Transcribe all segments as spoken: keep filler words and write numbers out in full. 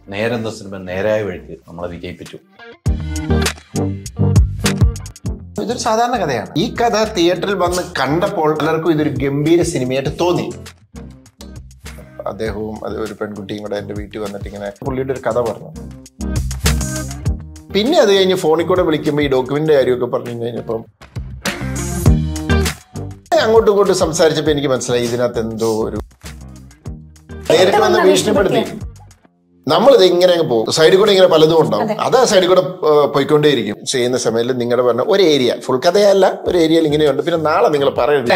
നേരെന്ന cinema നേരായ വഴിക്ക് നമ്മളെ വിജയിപ്പിച്ചു. ഇതൊരു സാധാരണ കഥയാണ്. ഈ കഥ തിയേറ്ററിൽ വന്ന് കണ്ടപ്പോൾ പലർക്കും ഇതൊരു ഗംഭീര സിനിമയായിട്ട് തോന്നി. അദ്ദേഹവും അത് ഒരു പെൺകുട്ടിയും കൂടെ എൻ്റെ വീട്ടിൽ വന്നിട്ട് ഇങ്ങനെ പുള്ളിയുടെ ഒരു കഥ പറഞ്ഞു. പിന്നെ അത് കഴിഞ്ഞ് ഫോണിൽ കൂടെ വിളിക്കുമ്പോൾ ഈ ഡോക്യുമെന്റിന്റെ കാര്യമൊക്കെ പറഞ്ഞു കഴിഞ്ഞപ്പം അങ്ങോട്ടും ഇങ്ങോട്ടും സംസാരിച്ചപ്പോൾ എനിക്ക് മനസ്സിലായി ഇതിനകത്ത് എന്തോ ഒരു നേരിട്ട് വന്ന് ഭീഷണിപ്പെടുത്തി. നമ്മളിത് ഇങ്ങനെ അങ്ങ് പോകും, സൈഡിൽ കൂടെ ഇങ്ങനെ പലതും ഉണ്ടാവും. അത് ആ സൈഡിൽ കൂടെ പോയിക്കൊണ്ടേയിരിക്കും. ചെയ്യുന്ന സമയത്ത് നിങ്ങളുടെ പറഞ്ഞ ഒരു ഏരിയ ഫുൾ കഥയല്ല, ഒരു ഏരിയയിൽ ഇങ്ങനെയുണ്ട്. പിന്നെ നാളെ നിങ്ങൾ പറയുന്നത്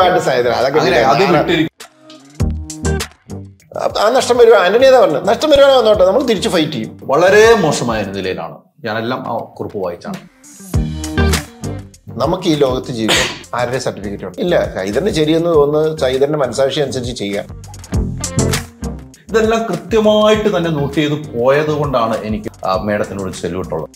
ആ നഷ്ടം വരുവാ. ആന്റണി ഏതാ പറഞ്ഞത്, നഷ്ടം വരുവാനോ വന്നോട്ടെ, നമ്മൾ തിരിച്ച് ഫൈറ്റ് ചെയ്യും. വളരെ മോശമായ നിലയിലാണ് ഞാനെല്ലാം ആ കുറിപ്പ് വായിച്ചാണ്. നമുക്ക് ഈ ലോകത്ത് ജീവിക്കാൻ ആരുടെ സർട്ടിഫിക്കറ്റ് ഉണ്ട്? ഇല്ല. ചൈതന്യ ശരിയെന്ന് തോന്നുന്നത് ചൈതന്യ മനസാക്ഷി അനുസരിച്ച് ചെയ്യാം. ഇതെല്ലാം കൃത്യമായിട്ട് തന്നെ നോട്ട് ചെയ്ത് പോയത് കൊണ്ടാണ് എനിക്ക് ആ മേഡത്തിനോട് സെല്യൂട്ടുള്ളത്.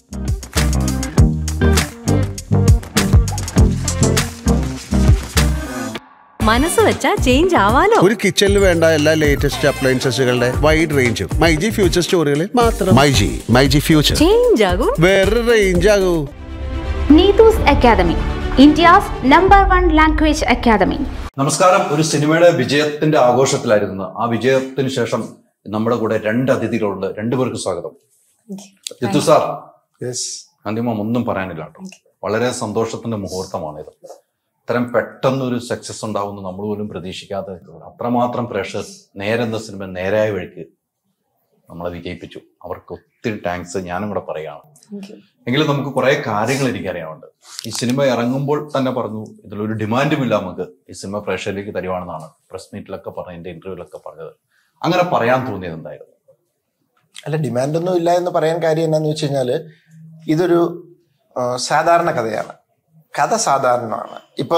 മനസ്സ് വെച്ചാ ചേഞ്ച് ആവാലോ. ഒരു കിച്ചണിൽ വേണ്ട എല്ലാ ലേറ്റസ്റ്റ് അപ്ലയൻസസുകളുടെ വൈഡ് റേഞ്ചും മൈജി ഫ്യൂച്ചർ സ്റ്റോറുകളിൽ മാത്രം. മൈജി മൈജി ഫ്യൂച്ചർ ചേഞ്ച് ആകും, വേറെ റേഞ്ച് ആകൂ. Neethu's Academy, India's number one language academy. നമസ്കാരം. ഒരു സിനിമയുടെ വിജയത്തിന്റെ ആഘോഷത്തിലായിരുന്നു. ആ വിജയത്തിന് ശേഷം നമ്മുടെ കൂടെ രണ്ട് അതിഥികളുണ്ട്. രണ്ടുപേർക്ക് സ്വാഗതം. ജിത്തു സാർ, അന്തിമം ഒന്നും പറയാനില്ല കേട്ടോ. വളരെ സന്തോഷത്തിന്റെ മുഹൂർത്തമാണിത്. ഇത്തരം പെട്ടെന്നൊരു സക്സസ് ഉണ്ടാവുമെന്ന് നമ്മൾ പോലും പ്രതീക്ഷിക്കാതെ അത്രമാത്രം പ്രഷർ നേരെന്ന സിനിമ നേരായ വഴിക്ക് നമ്മളെ വിജയിപ്പിച്ചു. അവർക്ക് ഒത്തിരി താങ്ക്സ് ഞാനും കൂടെ പറയുകയാണ്. എങ്കിലും നമുക്ക് കുറെ കാര്യങ്ങൾ എനിക്കറിയാനുണ്ട്. ഈ സിനിമ ഇറങ്ങുമ്പോൾ തന്നെ പറഞ്ഞു ഇതിലൊരു ഡിമാൻഡുമില്ല, നമുക്ക് ഈ സിനിമ പ്രേക്ഷകരിലേക്ക് തരുവാണെന്നാണ് പ്രസ് മീറ്റിലൊക്കെ പറഞ്ഞ, എന്റെ ഇന്റർവ്യൂലൊക്കെ പറഞ്ഞത്. അങ്ങനെ പറയാൻ തോന്നിയത് എന്തായിരുന്നു? അല്ല, ഡിമാൻഡൊന്നും ഇല്ല എന്ന് പറയാൻ കാര്യം എന്താന്ന് വെച്ച് കഴിഞ്ഞാല് ഇതൊരു സാധാരണ കഥയാണ്. കഥ സാധാരണമാണ്. ഇപ്പൊ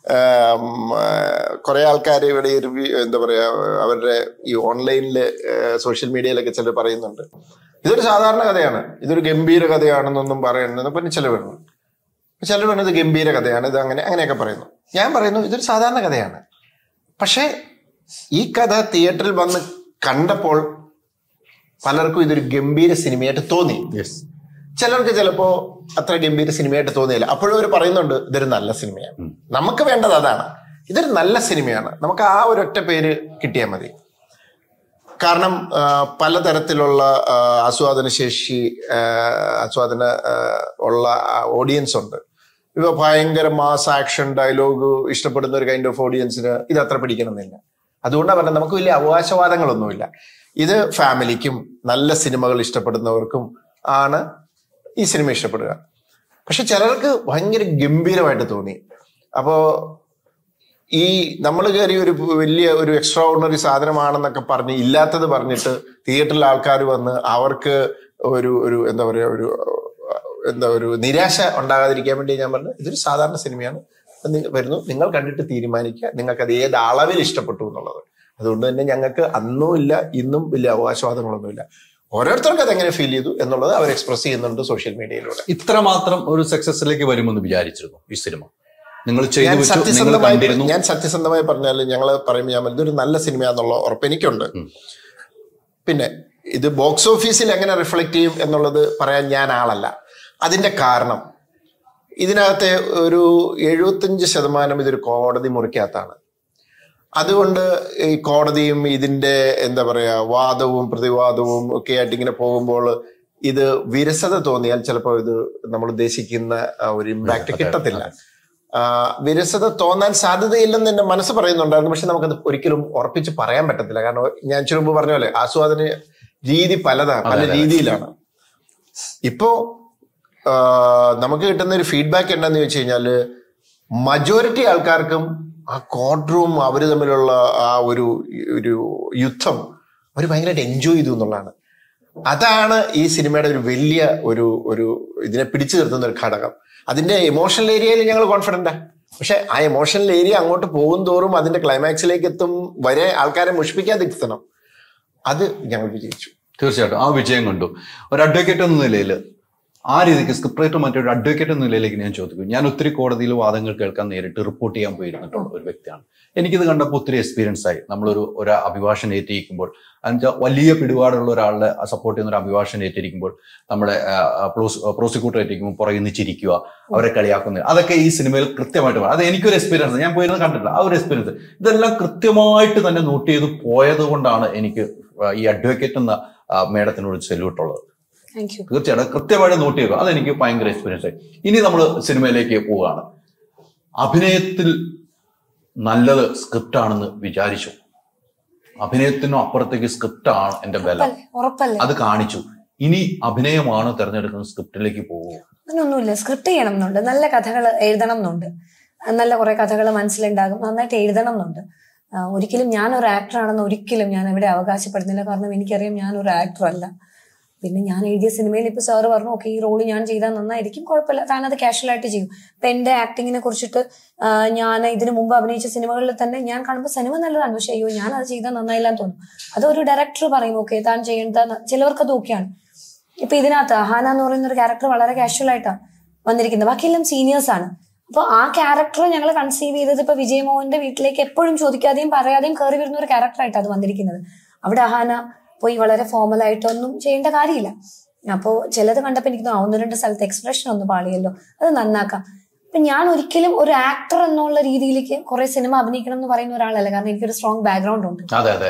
കുറെ ആൾക്കാർ ഇവിടെ ഒരു എന്താ പറയാ അവരുടെ ഈ ഓൺലൈനില് സോഷ്യൽ മീഡിയയിലൊക്കെ ചിലർ പറയുന്നുണ്ട് ഇതൊരു സാധാരണ കഥയാണ്, ഇതൊരു ഗംഭീര കഥയാണെന്നൊന്നും പറയുന്നത്. പിന്നെ ചില വേണം ചിലർ പറയുന്നത് ഗംഭീര കഥയാണ്, ഇത് അങ്ങനെ അങ്ങനെയൊക്കെ പറയുന്നു. ഞാൻ പറയുന്നു ഇതൊരു സാധാരണ കഥയാണ്. പക്ഷെ ഈ കഥ തിയേറ്ററിൽ വന്ന് കണ്ടപ്പോൾ പലർക്കും ഇതൊരു ഗംഭീര സിനിമയായിട്ട് തോന്നി. ചിലർക്ക് ചിലപ്പോ അത്ര ഗംഭീര സിനിമയായിട്ട് തോന്നിയില്ല. അപ്പോഴും അവർ പറയുന്നുണ്ട് ഇതൊരു നല്ല സിനിമയാണ്. നമുക്ക് വേണ്ടത് അതാണ്, ഇതൊരു നല്ല സിനിമയാണ്. നമുക്ക് ആ ഒരൊറ്റ പേര് കിട്ടിയാൽ മതി. കാരണം പലതരത്തിലുള്ള ആസ്വാദന ശേഷി ആസ്വാദന ഉള്ള ഓഡിയൻസ് ഉണ്ട്. ഇപ്പൊ ഭയങ്കര മാസ് ആക്ഷൻ ഡയലോഗ് ഇഷ്ടപ്പെടുന്ന ഒരു കൈൻഡ് ഓഫ് ഓഡിയൻസിന് ഇത് അത്ര പിടിക്കണമെന്നില്ല. അതുകൊണ്ടാണ് പറഞ്ഞത് നമുക്ക് വലിയ അവകാശവാദങ്ങളൊന്നുമില്ല. ഇത് ഫാമിലിക്കും നല്ല സിനിമകൾ ഇഷ്ടപ്പെടുന്നവർക്കും ആണ് ഈ സിനിമ ഇഷ്ടപ്പെടുക. പക്ഷെ ചിലർക്ക് ഭയങ്കര ഗംഭീരമായിട്ട് തോന്നി. അപ്പോ ഈ നമ്മൾ കയറി ഒരു വലിയ ഒരു എക്സ്ട്രാ ഓർഡിനറി സാധനമാണെന്നൊക്കെ പറഞ്ഞ് ഇല്ലാത്തത് പറഞ്ഞിട്ട് തിയേറ്ററിൽ ആൾക്കാർ വന്ന് അവർക്ക് ഒരു ഒരു എന്താ പറയാ ഒരു എന്താ ഒരു നിരാശ ഉണ്ടാകാതിരിക്കാൻ വേണ്ടി ഞാൻ പറഞ്ഞു ഇതൊരു സാധാരണ സിനിമയാണ്, വരുന്നു, നിങ്ങൾ കണ്ടിട്ട് തീരുമാനിക്കുക നിങ്ങൾക്ക് അത് ഏത് അളവിൽ ഇഷ്ടപ്പെട്ടു എന്നുള്ളത്. അതുകൊണ്ട് തന്നെ ഞങ്ങൾക്ക് അന്നും ഇല്ല ഇന്നും വലിയ അവകാശവാദങ്ങളൊന്നുമില്ല. ഓരോരുത്തർക്കും അതെങ്ങനെ ഫീൽ ചെയ്തു എന്നുള്ളത് അവർ എക്സ്പ്രസ് ചെയ്യുന്നുണ്ട് സോഷ്യൽ മീഡിയയിലൂടെ. ഇത്രമാത്രം ഒരു സക്സസിലേക്ക് വരുമെന്ന് വിചാരിച്ചിരുന്നു ഈ സിനിമ? നിങ്ങൾ സത്യസന്ധമായി ഞാൻ സത്യസന്ധമായി പറഞ്ഞാൽ ഞങ്ങൾ പറയുമ്പോൾ ഞാൻ ഇതൊരു നല്ല സിനിമയാന്നുള്ള ഉറപ്പ് എനിക്കുണ്ട്. പിന്നെ ഇത് ബോക്സ് ഓഫീസിൽ എങ്ങനെ റിഫ്ലക്ട് ചെയ്യും എന്നുള്ളത് പറയാൻ ഞാൻ ആളല്ല. അതിന്റെ കാരണം ഇതിനകത്തെ ഒരു എഴുപത്തഞ്ച് ശതമാനം ഇതൊരു കോടതി മുറിക്കകത്താണ്. അതുകൊണ്ട് ഈ കോടതിയും ഇതിന്റെ എന്താ പറയാ വാദവും പ്രതിവാദവും ഒക്കെ ആയിട്ട് ഇങ്ങനെ പോകുമ്പോൾ ഇത് വിരസത തോന്നിയാൽ ചിലപ്പോൾ ഇത് നമ്മൾ ഉദ്ദേശിക്കുന്ന ഒരു ഇമ്പാക്ട് കിട്ടത്തില്ല. വിരസത തോന്നാൻ സാധ്യതയില്ലെന്ന് എന്റെ മനസ്സ് പറയുന്നുണ്ടായിരുന്നു. പക്ഷെ നമുക്കത് ഒരിക്കലും ഉറപ്പിച്ച് പറയാൻ പറ്റത്തില്ല. കാരണം ഞാൻ ഇച്ചിരി മുമ്പ് പറഞ്ഞ പോലെ ആസ്വാദന രീതി പലതാണ്, പല രീതിയിലാണ്. ഇപ്പോ നമുക്ക് കിട്ടുന്ന ഒരു ഫീഡ്ബാക്ക് എന്താന്ന് ചോദിച്ചു കഴിഞ്ഞാല് മജോറിറ്റി ആൾക്കാർക്കും ആ കോർട്ട് റൂം അവർ തമ്മിലുള്ള ആ ഒരു ഒരു യുദ്ധം അവർ ഭയങ്കരമായിട്ട് എൻജോയ് ചെയ്തു എന്നുള്ളതാണ്. അതാണ് ഈ സിനിമയുടെ ഒരു വലിയ ഒരു ഒരു ഇതിനെ പിടിച്ചു നിർത്തുന്ന ഒരു ഘടകം. അതിന്റെ ഇമോഷണൽ ഏരിയയിൽ ഞങ്ങൾ കോൺഫിഡന്റാ. പക്ഷെ ആ ഇമോഷണൽ ഏരിയ അങ്ങോട്ട് പോകും തോറും അതിന്റെ ക്ലൈമാക്സിലേക്ക് എത്തും വരെ ആൾക്കാരെ മുഷിപ്പിക്കാതിരുത്തണം. അത് ഞങ്ങൾ വിജയിച്ചു. തീർച്ചയായിട്ടും ആ വിജയം കണ്ടു. ഒരു അഡ്വക്കേറ്റ് എന്ന നിലയിൽ ആ രീതിക്ക് സ്ക്രിപ്റ്റ് റൈറ്റർ മറ്റൊരു അഡ്വക്കേറ്റ് എന്ന നിലയിലേക്ക് ഞാൻ ചോദിക്കും. ഞാൻ ഒത്തിരി കോടതിയിൽ വാദങ്ങൾ കേൾക്കാൻ നേരിട്ട് റിപ്പോർട്ട് ചെയ്യാൻ പോയിരുന്നിട്ടുള്ള ഒരു വ്യക്തിയാണ്. എനിക്കിത് കണ്ടപ്പോൾ ഒത്തിരി എക്സ്പീരിയൻസ് ആയി. നമ്മളൊരു ഒരു അഭിഭാഷകൻ ഏറ്റിരിക്കുമ്പോൾ എന്നുവെച്ചാൽ വലിയ പിടിപാടുള്ള ഒരാളുടെ സപ്പോർട്ട് ചെയ്യുന്ന ഒരു അഭിഭാഷകൻ ഏറ്റിരിക്കുമ്പോൾ നമ്മുടെ പ്രോസിക്യൂട്ടർ ഏറ്റിരിക്കുമ്പോൾ പുറകിൽ നിന്ന് ചിരിക്കുക, അവരെ കളിയാക്കുന്നത്, അതൊക്കെ ഈ സിനിമയിൽ കൃത്യമായിട്ട് അത് എനിക്കൊരു എക്സ്പീരിയൻസ്. ഞാൻ പോയിരുന്നത് കണ്ടിട്ടില്ല ആ ഒരു എക്സ്പീരിയൻസ്. ഇതെല്ലാം കൃത്യമായിട്ട് തന്നെ നോട്ട് ചെയ്ത് പോയത് കൊണ്ടാണ് എനിക്ക് ഈ അഡ്വക്കേറ്റ് എന്ന മേഡത്തിനോട് സെല്യൂട്ടുള്ളത്. തീർച്ചയായിട്ടും കൃത്യമായിട്ട് നോട്ട് ചെയ്യുക. അതെനിക്ക് ഭയങ്കര എക്സ്പീരിയൻസ് ആയി. ഇനി നമ്മൾ സിനിമയിലേക്ക് പോവുകയാണ്. അഭിനയത്തിൽ നല്ലത് സ്ക്രിപ്റ്റ് ആണെന്ന് വിചാരിച്ചു. അഭിനയത്തിനും അപ്പുറത്തേക്ക് സ്ക്രിപ്റ്റ് ആണ് എന്റെ ബലം, അത് കാണിച്ചു. ഇനി അഭിനയമാണ് തെരഞ്ഞെടുക്കുന്ന സ്ക്രിപ്റ്റിലേക്ക് പോകുക? അങ്ങനൊന്നുമില്ല. സ്ക്രിപ്റ്റ് ചെയ്യണം എന്നുണ്ട്, നല്ല കഥകൾ എഴുതണം എന്നുണ്ട്, നല്ല കുറെ കഥകൾ മനസ്സിലുണ്ടാകും, നന്നായിട്ട് എഴുതണം എന്നുണ്ട്. ഒരിക്കലും ഞാൻ ഒരു ആക്ടർ ആണെന്ന് ഒരിക്കലും ഞാൻ എവിടെ അവകാശപ്പെടുന്നില്ല. കാരണം എനിക്കറിയാം ഞാൻ ഒരു ആക്ടർ അല്ല. പിന്നെ ഞാൻ എഴുതിയ സിനിമയിൽ ഇപ്പൊ സാറ് പറഞ്ഞു ഓക്കെ ഈ റോള് ഞാൻ ചെയ്താൽ നന്നായിരിക്കും, കുഴപ്പമില്ല, താനത് കാഷ്വലായിട്ട് ചെയ്യും. ഇപ്പൊ എന്റെ ആക്ടിങ്ങിനെ കുറിച്ചിട്ട് ഞാൻ ഇതിനു മുമ്പ് അഭിനയിച്ച സിനിമകളിൽ തന്നെ ഞാൻ കാണുമ്പോൾ സിനിമ നല്ലതാണ്, പക്ഷെ അയ്യോ ഞാൻ അത് ചെയ്താൽ നന്നായില്ലാന്ന് തോന്നും. അതൊരു ഡയറക്ടർ പറയും ഓക്കെ താൻ ചെയ്യേണ്ട, ചിലവർക്ക് അത് ഓക്കെയാണ്. ഇപ്പൊ ഇതിനകത്ത് അഹാന എന്ന് പറയുന്ന ഒരു ക്യാരക്ടർ വളരെ കാഷ്വൽ ആയിട്ടാണ് വന്നിരിക്കുന്നത്, ബാക്കിയെല്ലാം സീനിയേഴ്സ് ആണ്. അപ്പൊ ആ ക്യാരക്ടർ ഞങ്ങൾ കൺസീവ് ചെയ്തത് ഇപ്പൊ വിജയമോഹന്റെ വീട്ടിലേക്ക് എപ്പോഴും ചോദിക്കാതെയും പറയാതെയും കയറി വരുന്ന ഒരു ക്യാരക്ടറായിട്ടാണ് അത് വന്നിരിക്കുന്നത്. അവിടെ അഹാന പോയി വളരെ ഫോർമൽ ആയിട്ടൊന്നും ചെയ്യേണ്ട കാര്യമില്ല. അപ്പോൾ ചിലത് കണ്ടപ്പോൾ എനിക്ക് തോന്നുന്നു ഒന്ന് രണ്ട് സ്ഥലത്ത് എക്സ്പ്രഷൻ ഒന്ന് പാളിയല്ലോ, അത് നന്നാക്കാം. അപ്പൊ ഞാൻ ഒരിക്കലും ഒരു ആക്ടർ എന്നുള്ള രീതിയിലേക്ക് കുറെ സിനിമ അഭിനയിക്കണം എന്ന് പറയുന്ന ഒരാളല്ല. കാരണം എനിക്കൊരു സ്ട്രോങ് ബാക്ക്ഗ്രൗണ്ട് ഉണ്ട്.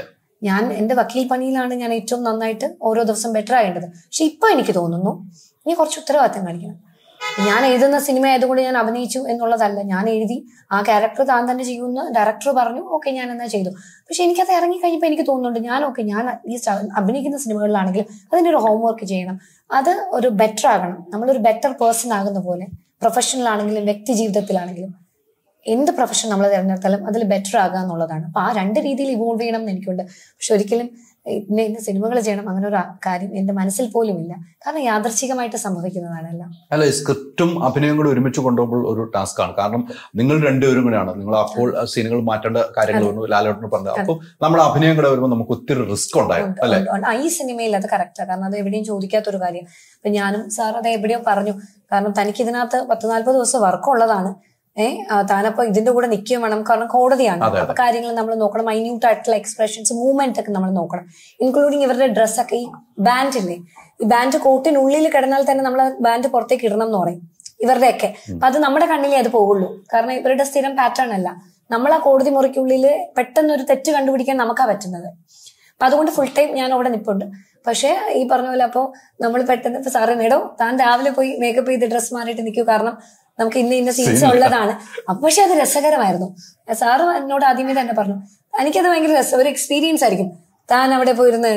ഞാൻ എന്റെ വക്കീൽ പണിയിലാണ് ഞാൻ ഏറ്റവും നന്നായിട്ട് ഓരോ ദിവസം ബെറ്റർ ആയേണ്ടത്. പക്ഷെ ഇപ്പൊ എനിക്ക് തോന്നുന്നു ഇനി കുറച്ച് ഉത്തരവാദിത്തം കാണിക്കണം. ഞാൻ എഴുതുന്ന സിനിമ ആയതുകൊണ്ട് ഞാൻ അഭിനയിച്ചു എന്നുള്ളതല്ല. ഞാൻ എഴുതി ആ ക്യാരക്ടർ താൻ തന്നെ ചെയ്യുമെന്ന് ഡയറക്ടർ പറഞ്ഞു, ഓക്കെ ഞാൻ എന്നാ ചെയ്തു. പക്ഷെ എനിക്കത് ഇറങ്ങി കഴിഞ്ഞപ്പോൾ എനിക്ക് തോന്നുന്നുണ്ട് ഞാൻ ഓക്കെ ഞാൻ അറ്റ്ലീസ്റ്റ് അഭിനയിക്കുന്ന സിനിമകളിലാണെങ്കിലും അതിൻ്റെ ഒരു ഹോംവർക്ക് ചെയ്യണം, അത് ഒരു ബെറ്റർ ആകണം. നമ്മളൊരു ബെറ്റർ പേഴ്സൺ ആകുന്ന പോലെ പ്രൊഫഷണൽ ആണെങ്കിലും വ്യക്തി ജീവിതത്തിലാണെങ്കിലും എന്ത് പ്രൊഫഷൻ നമ്മൾ തിരഞ്ഞെടുത്താലും അതിൽ ബെറ്റർ ആകുക എന്നുള്ളതാണ്. അപ്പൊ ആ രണ്ട് രീതിയിൽ ഇവോൾവ് ചെയ്യണം എന്ന് എനിക്കുണ്ട്. പക്ഷെ ഒരിക്കലും ഇന്ന ഇന്ന സിനിമകൾ ചെയ്യണം അങ്ങനെ ഒരു കാര്യം എന്റെ മനസ്സിൽ പോലും ഇല്ല. കാരണം യാദർച്ഛികമായിട്ട് സംഭവിക്കുന്നതാണല്ലോ. അല്ല, സ്ക്രിപ്റ്റും അഭിനയം കൂടെ ഒരുമിച്ച് കൊണ്ടുപോകുമ്പോൾ ഒരു ടാസ്ക് ആണ്. കാരണം നിങ്ങൾ രണ്ടുപേരും കൂടെയാണ്, നിങ്ങൾ അപ്പോൾ സീനുകൾ മാറ്റേണ്ട കാര്യങ്ങൾ ലാലേട്ടന് പറഞ്ഞത്. അപ്പോൾ നമ്മുടെ അഭിനയം കൂടെ വരുമ്പോൾ നമുക്ക് ഒത്തിരി റിസ്ക് ഉണ്ടായിരുന്നു അല്ലെ? ഈ സിനിമയിൽ അത് കറക്റ്റാണ്. കാരണം അത് എവിടെയും ചോദിക്കാത്തൊരു കാര്യം. ഇപ്പൊ ഞാനും സാർ അത് എവിടെയോ പറഞ്ഞു. കാരണം തനിക്ക് ഇതിനകത്ത് പത്ത് നാല്പത് ദിവസം വർക്ക് ഉള്ളതാണ്. ഏഹ് താനപ്പോ ഇതിന്റെ കൂടെ നിൽക്കുകയും വേണം. കാരണം കോടതിയാണ്, അപ്പൊ കാര്യങ്ങൾ നമ്മൾ നോക്കണം. മൈന്യൂട്ട് ആയിട്ടുള്ള എക്സ്പ്രഷൻസ്, മൂവ്മെന്റ് ഒക്കെ നമ്മൾ നോക്കണം. ഇൻക്ലൂഡിങ് ഇവരുടെ ഡ്രസ്സൊക്കെ, ഈ ബാൻഡ് ഇല്ലേ, ഈ ബാൻഡ് കോട്ടിനുള്ളിൽ കിടന്നാൽ തന്നെ നമ്മൾ ബാൻഡ് പുറത്തേക്ക് ഇടണം എന്ന് പറയും ഇവരുടെയൊക്കെ. അപ്പൊ അത് നമ്മുടെ കണ്ണിലേ അത് പോകുള്ളൂ. കാരണം ഇവരുടെ സ്ഥിരം പാറ്റേൺ അല്ല. നമ്മൾ ആ കോടതി മുറിക്കുള്ളിൽ പെട്ടെന്ന് ഒരു തെറ്റ് കണ്ടുപിടിക്കാൻ നമുക്കാ പറ്റുന്നത്. അപ്പൊ അതുകൊണ്ട് ഫുൾ ടൈം ഞാൻ അവിടെ നിൽപ്പുണ്ട്. പക്ഷെ ഈ പറഞ്ഞ പോലെ അപ്പൊ നമ്മൾ പെട്ടെന്ന് ഇപ്പൊ സാറ് നേടോ താൻ രാവിലെ പോയി മേക്കപ്പ് ചെയ്ത് ഡ്രസ്സ് മാറിയിട്ട് നിൽക്കൂ, കാരണം നമുക്ക് ഇന്ന ഇന്ന സീൻസ് ഉള്ളതാണ്. അപ്പൊ പക്ഷെ അത് രസകരമായിരുന്നു. സാറ് എന്നോട് ആദ്യമേ തന്നെ പറഞ്ഞു എനിക്കത് ഭയങ്കര രസം, ഒരു എക്സ്പീരിയൻസ് ആയിരിക്കും. താൻ അവിടെ പോയിരുന്ന്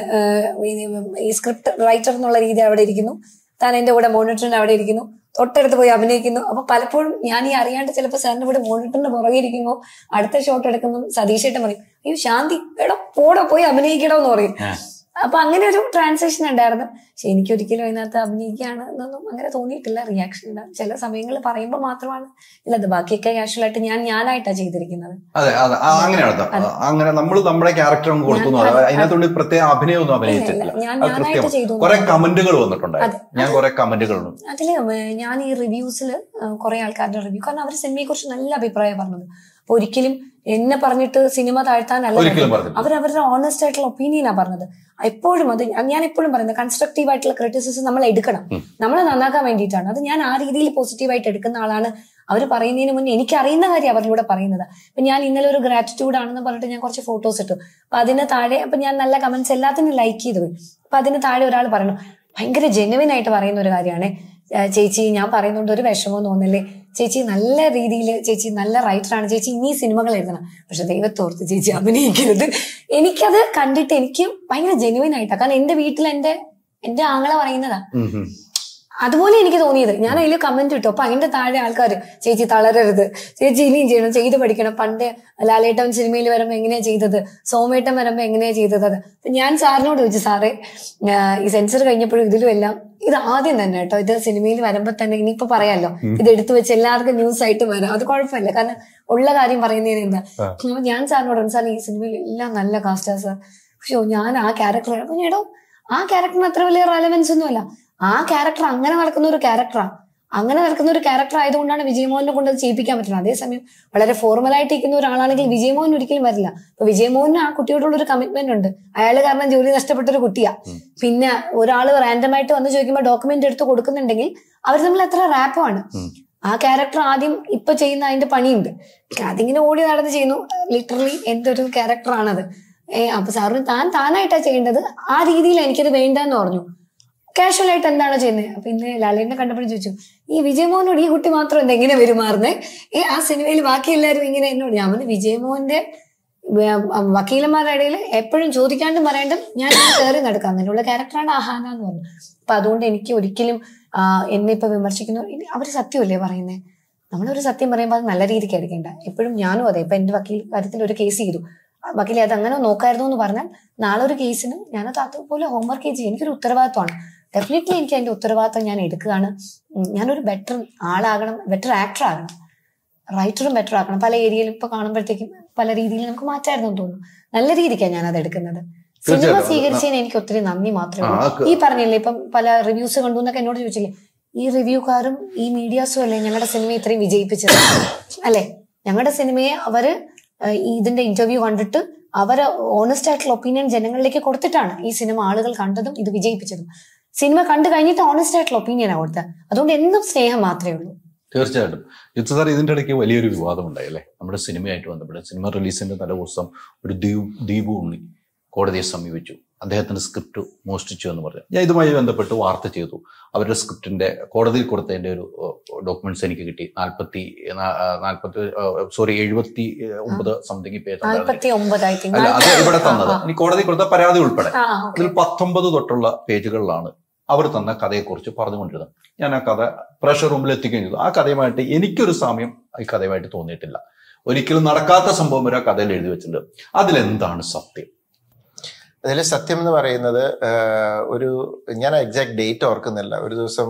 ഈ സ്ക്രിപ്റ്റ് റൈറ്റർ എന്നുള്ള രീതി അവിടെ ഇരിക്കുന്നു, താൻ എന്റെ കൂടെ മോണിറ്ററിന് അവിടെ ഇരിക്കുന്നു, തൊട്ടടുത്ത് പോയി അഭിനയിക്കുന്നു. അപ്പൊ പലപ്പോഴും ഞാൻ ഈ അറിയാണ്ട് ചിലപ്പോൾ സാറിന്റെ കൂടെ മോണിറ്ററിന് പുറകെ ഇരിക്കുമ്പോൾ അടുത്ത ഷോട്ട് എടുക്കുമ്പോൾ സതീഷേട്ടൻ പറയും അയ്യോ ശാന്തി എടോ പോടോ പോയി അഭിനയിക്കണോ എന്ന് പറയും. അപ്പൊ അങ്ങനെ ഒരു ട്രാൻസാക്ഷൻ ഉണ്ടായിരുന്നു. പക്ഷെ എനിക്കൊരിക്കലും അതിനകത്ത് അഭിനയിക്കുകയാണ് എന്നൊന്നും അങ്ങനെ തോന്നിയിട്ടില്ല. റിയാക്ഷൻ ഉണ്ടാകും ചില സമയങ്ങളിൽ പറയുമ്പോൾ മാത്രമാണ് ഇല്ലത്. ബാക്കിയൊക്കെ കാഷ്വൽ ആയിട്ട് ഞാൻ ഞാനായിട്ടാണ് ചെയ്തിരിക്കുന്നത്. അതെ അതെ അങ്ങനെയാണ്. അങ്ങനെ നമ്മൾ നമ്മുടെ ക്യാരക്ടർ കൊടുത്തു, അതിനകത്തുള്ള പ്രത്യേക അഭിനയമൊന്നും അഭിനയിച്ചിട്ടില്ല. ഞാൻ ഞാനായിട്ട് ചെയ്തു. കുറെ കമന്റുകൾ വന്നിട്ടുണ്ടായിരുന്നു. ഞാൻ കുറെ കമന്റുകൾ അതില് ഞാൻ ഈ റിവ്യൂസില് കുറെ ആൾക്കാരുടെ റിവ്യൂ, കാരണം അവർ സിനിമയെ കുറിച്ച് നല്ല അഭിപ്രായം പറഞ്ഞത്. അപ്പൊ ഒരിക്കലും എന്നെ പറഞ്ഞിട്ട് സിനിമ താഴ്ത്താനല്ല, അവരവരുടെ ഓണസ്റ്റ് ആയിട്ടുള്ള ഒപ്പീനിയനാ പറഞ്ഞത്. എപ്പോഴും അത് ഞാൻ എപ്പോഴും പറയുന്നത് കൺസ്ട്രക്റ്റീവ് ആയിട്ടുള്ള ക്രിറ്റിസിസം നമ്മൾ എടുക്കണം, നമ്മളെ നന്നാക്കാൻ വേണ്ടിയിട്ടാണ്. അത് ഞാൻ ആ രീതിയിൽ പോസിറ്റീവായിട്ട് എടുക്കുന്ന ആളാണ്. അവർ പറയുന്നതിന് മുന്നേ എനിക്ക് അറിയുന്ന കാര്യം അവരിലൂടെ പറയുന്നത്. അപ്പൊ ഞാൻ ഇന്നലെ ഒരു ഗ്രാറ്റിറ്റ്യൂഡ് ആണെന്ന് പറഞ്ഞിട്ട് ഞാൻ കുറച്ച് ഫോട്ടോസ് ഇട്ടു. അപ്പൊ അതിന് താഴെ അപ്പൊ ഞാൻ നല്ല കമന്റ്സ് എല്ലാത്തിനും ലൈക്ക് ചെയ്തു പോയി. അപ്പൊ അതിന് താഴെ ഒരാൾ പറഞ്ഞു ഭയങ്കര ജെന്യുവിൻ ആയിട്ട് പറയുന്ന ഒരു കാര്യമാണ്, ചേച്ചി ഞാൻ പറയുന്നുണ്ട് ഒരു വിഷമവും തോന്നില്ലേ, ചേച്ചി നല്ല രീതിയിൽ, ചേച്ചി നല്ല റൈറ്ററാണ്, ചേച്ചി ഇനി സിനിമകൾ എഴുതണം, പക്ഷെ ദൈവത്തോർത്ത് ചേച്ചി അഭിനയിക്കരുത്. എനിക്കത് കണ്ടിട്ട് എനിക്ക് ഭയങ്കര ജെന്യുവിൻ ആയിട്ടാണ്. കാരണം എന്റെ വീട്ടിൽ എന്റെ എന്റെ ആങ്ങളെ പറയുന്നതാ. അതുപോലെ എനിക്ക് തോന്നിയത്. ഞാൻ അതിൽ കമന്റ് ഇട്ടു. അപ്പൊ അതിന്റെ താഴെ ആൾക്കാർ ചേച്ചി തളരരുത്, ചേച്ചി ഇനിയും ചെയ്യണം, ചെയ്ത് പഠിക്കണം, പണ്ട് ലാലേട്ടൻ സിനിമയിൽ വരുമ്പോ എങ്ങനെയാ ചെയ്തത്, സോമേട്ടൻ വരുമ്പോ എങ്ങനെയാ ചെയ്തത്. അപ്പൊ ഞാൻ സാറിനോട് ചോദിച്ചു, സാറേ ഈ സെൻസർ കഴിഞ്ഞപ്പോഴും ഇതിലും എല്ലാം ഇത് ആദ്യം തന്നെ കേട്ടോ, ഇത് സിനിമയിൽ വരുമ്പോ തന്നെ ഇനിയിപ്പോ പറയാമല്ലോ, ഇത് എടുത്തു വെച്ച് എല്ലാവർക്കും ന്യൂസ് ആയിട്ട് വരാം, അത് കുഴപ്പമില്ല, കാരണം ഉള്ള കാര്യം പറയുന്നതിന് എന്താ. ഞാൻ സാറിനോട് സാർ ഈ സിനിമയിൽ എല്ലാം നല്ല കാസ്റ്റാ സാർ, പക്ഷെ ഞാൻ ആ ക്യാരക്ടർ അപ്പൊ ഞാടോ ആ ക്യാരക്ടറിന് അത്ര വലിയ റെലവൻസ് ഒന്നുമല്ല, ആ ക്യാരക്ടർ അങ്ങനെ നടക്കുന്ന ഒരു ക്യാരക്ടറാണ്. അങ്ങനെ നടക്കുന്ന ഒരു ക്യാരക്ടർ ആയതുകൊണ്ടാണ് വിജയമോഹനെ കൊണ്ട് അത് ചെയ്യിപ്പിക്കാൻ പറ്റുന്നത്. അതേസമയം വളരെ ഫോർമലായിട്ട് ഇരിക്കുന്ന ഒരാളാണെങ്കിൽ വിജയമോഹൻ ഒരിക്കലും വരില്ല. അപ്പൊ വിജയമോഹന് ആ കുട്ടിയോടുള്ള ഒരു കമ്മിറ്റ്മെന്റ് ഉണ്ട്. അയാൾ കാരണം ജോലി നഷ്ടപ്പെട്ട ഒരു കുട്ടിയാ. പിന്നെ ഒരാൾ റാൻഡമായിട്ട് വന്ന് ചോദിക്കുമ്പോൾ ഡോക്യുമെന്റ് എടുത്ത് കൊടുക്കുന്നുണ്ടെങ്കിൽ അവർ തമ്മിൽ എത്ര റാപ്പാണ്. ആ ക്യാരക്ടർ ആദ്യം ഇപ്പൊ ചെയ്യുന്ന അതിന്റെ പണിയുണ്ട്. അതിങ്ങനെ ഓടി നടന്ന് ചെയ്യുന്നു. ലിറ്ററലി എന്തൊരു ക്യാരക്ടറാണത്. ഏഹ് അപ്പൊ സാറിന് താൻ താനായിട്ടാ ചെയ്യേണ്ടത്. ആ രീതിയിൽ എനിക്കത് വേണ്ടെന്ന് പറഞ്ഞു. കാഷ്വൽ ആയിട്ട് എന്താണ് ചെയ്യുന്നത്. അപ്പൊ ഇന്ന് ലാലേട്ടനെ കണ്ടപ്പോഴും ചോദിച്ചു, ഈ വിജയമോഹനോട് ഈ കുട്ടി മാത്രം എന്താ എങ്ങനെ പെരുമാറുന്നേ? ഏ ആ സിനിമയിൽ ബാക്കി എല്ലാവരും ഇങ്ങനെ എന്നോട്. ഞാൻ പറഞ്ഞു വിജയമോഹന്റെ വക്കീലന്മാരുടെ ഇടയിൽ എപ്പോഴും ചോദിക്കാണ്ടും പറയേണ്ടും ഞാൻ കയറി നടക്കാം. അങ്ങനെയുള്ള ക്യാരക്ടറാണ് ആഹാന എന്ന് പറഞ്ഞു. അപ്പൊ അതുകൊണ്ട് എനിക്ക് ഒരിക്കലും എന്നെ ഇപ്പൊ വിമർശിക്കുന്നു അവര് സത്യമല്ലേ പറയുന്നത്. നമ്മളൊരു സത്യം പറയുമ്പോൾ അത് നല്ല രീതിക്ക് എടുക്കേണ്ട. എപ്പോഴും ഞാനും അതെ. ഇപ്പൊ എന്റെ വക്കീൽ കാര്യത്തിൽ ഒരു കേസ് ചെയ്തു. വക്കീലെ അത് അങ്ങനെ നോക്കായിരുന്നു എന്ന് പറഞ്ഞാൽ നാളെ ഒരു കേസിന് ഞാനത് അതുപോലെ ഹോംവർക്ക് ചെയ്യും. എനിക്കൊരു ഉത്തരവാദിത്വമാണ്. ഡെഫിനറ്റ്ലി എനിക്ക് അതിന്റെ ഉത്തരവാദിത്വം ഞാൻ എടുക്കുകയാണ്. ഞാനൊരു ബെറ്റർ ആളാകണം, ബെറ്റർ ആക്ടർ ആകണം, റൈറ്ററും ബെറ്റർ ആക്കണം. പല ഏരിയയിലും ഇപ്പൊ കാണുമ്പോഴത്തേക്കും പല രീതിയിൽ നമുക്ക് മാറ്റായിരുന്നു തോന്നുന്നു. നല്ല രീതിക്കാണ് ഞാൻ അത് എടുക്കുന്നത്. സിനിമ സ്വീകരിച്ചതിന് എനിക്ക് ഒത്തിരി നന്ദി മാത്രമേ ഉള്ളൂ. ഈ പറഞ്ഞില്ലേ ഇപ്പം പല റിവ്യൂസ് കണ്ടു എന്നൊക്കെ എന്നോട് ചോദിച്ചില്ലേ, ഈ റിവ്യൂക്കാരും ഈ മീഡിയാസും അല്ലേ ഞങ്ങളുടെ സിനിമയെ ഇത്രയും വിജയിപ്പിച്ചത് അല്ലെ? ഞങ്ങളുടെ സിനിമയെ അവര് ഇതിന്റെ ഇന്റർവ്യൂ കണ്ടിട്ട് അവര് ഓണസ്റ്റ് ആയിട്ടുള്ള ഒപ്പീനിയൻ ജനങ്ങളിലേക്ക് കൊടുത്തിട്ടാണ് ഈ സിനിമ ആളുകൾ കണ്ടതും ഇത് വിജയിപ്പിച്ചതും. സിനിമ കണ്ടു കഴിഞ്ഞിട്ട് ഓണസ്റ്റ് ആയിട്ടുള്ള ഒപ്പീനിയനാണ് കൊടുത്തത്. അതുകൊണ്ട് എന്നും സ്നേഹം മാത്രമേ ഉള്ളൂ. തീർച്ചയായിട്ടും. ജിത്തു സാർ, ഇതിന്റെ ഇടയ്ക്ക് വലിയൊരു വിവാദം ഉണ്ടായല്ലേ നമ്മുടെ സിനിമയായിട്ട് ബന്ധപ്പെട്ട്. സിനിമ റിലീസിന്റെ തലേ ദിവസം ഒരു ദീപ് ദീപു ഉണ്ണി കോടതിയെ സമീപിച്ചു. അദ്ദേഹത്തിന്റെ സ്ക്രിപ്റ്റ് മോഷ്ടിച്ചു എന്ന് പറഞ്ഞു. ഞാൻ ഇതുമായി ബന്ധപ്പെട്ട് വാർത്ത ചെയ്തു. അവരുടെ സ്ക്രിപ്റ്റിന്റെ കോടതിയിൽ കൊടുത്തതിന്റെ ഒരു ഡോക്യുമെന്റ്സ് എനിക്ക് കിട്ടി. നാൽപ്പത്തി നാൽപ്പത്തി സോറി എഴുപത്തി ഒമ്പത് സംതിങ് പേജ് അല്ല അത് ഇവിടെ തന്നത്. ഇനി കോടതി കൊടുത്ത പരാതി ഉൾപ്പെടെ അതിൽ പത്തൊമ്പത് തൊട്ടുള്ള പേജുകളിലാണ് അവർ തന്ന കഥയെക്കുറിച്ച് പറഞ്ഞുകൊണ്ടിരുന്നത്. ഞാൻ ആ കഥ പ്രഷർ റൂമിൽ എത്തിക്കുകയും ചെയ്തു. ആ കഥയുമായിട്ട് എനിക്കൊരു സാമ്യം ഈ കഥയുമായിട്ട് തോന്നിയിട്ടില്ല. ഒരിക്കലും നടക്കാത്ത സംഭവം വരെ ആ കഥയിൽ എഴുതി വെച്ചിട്ടുണ്ട്. അതിലെന്താണ് സത്യം? അതിൽ സത്യം എന്ന് പറയുന്നത് ഒരു ഞാൻ എക്സാക്ട് ഡേറ്റ് ഓർക്കുന്നില്ല. ഒരു ദിവസം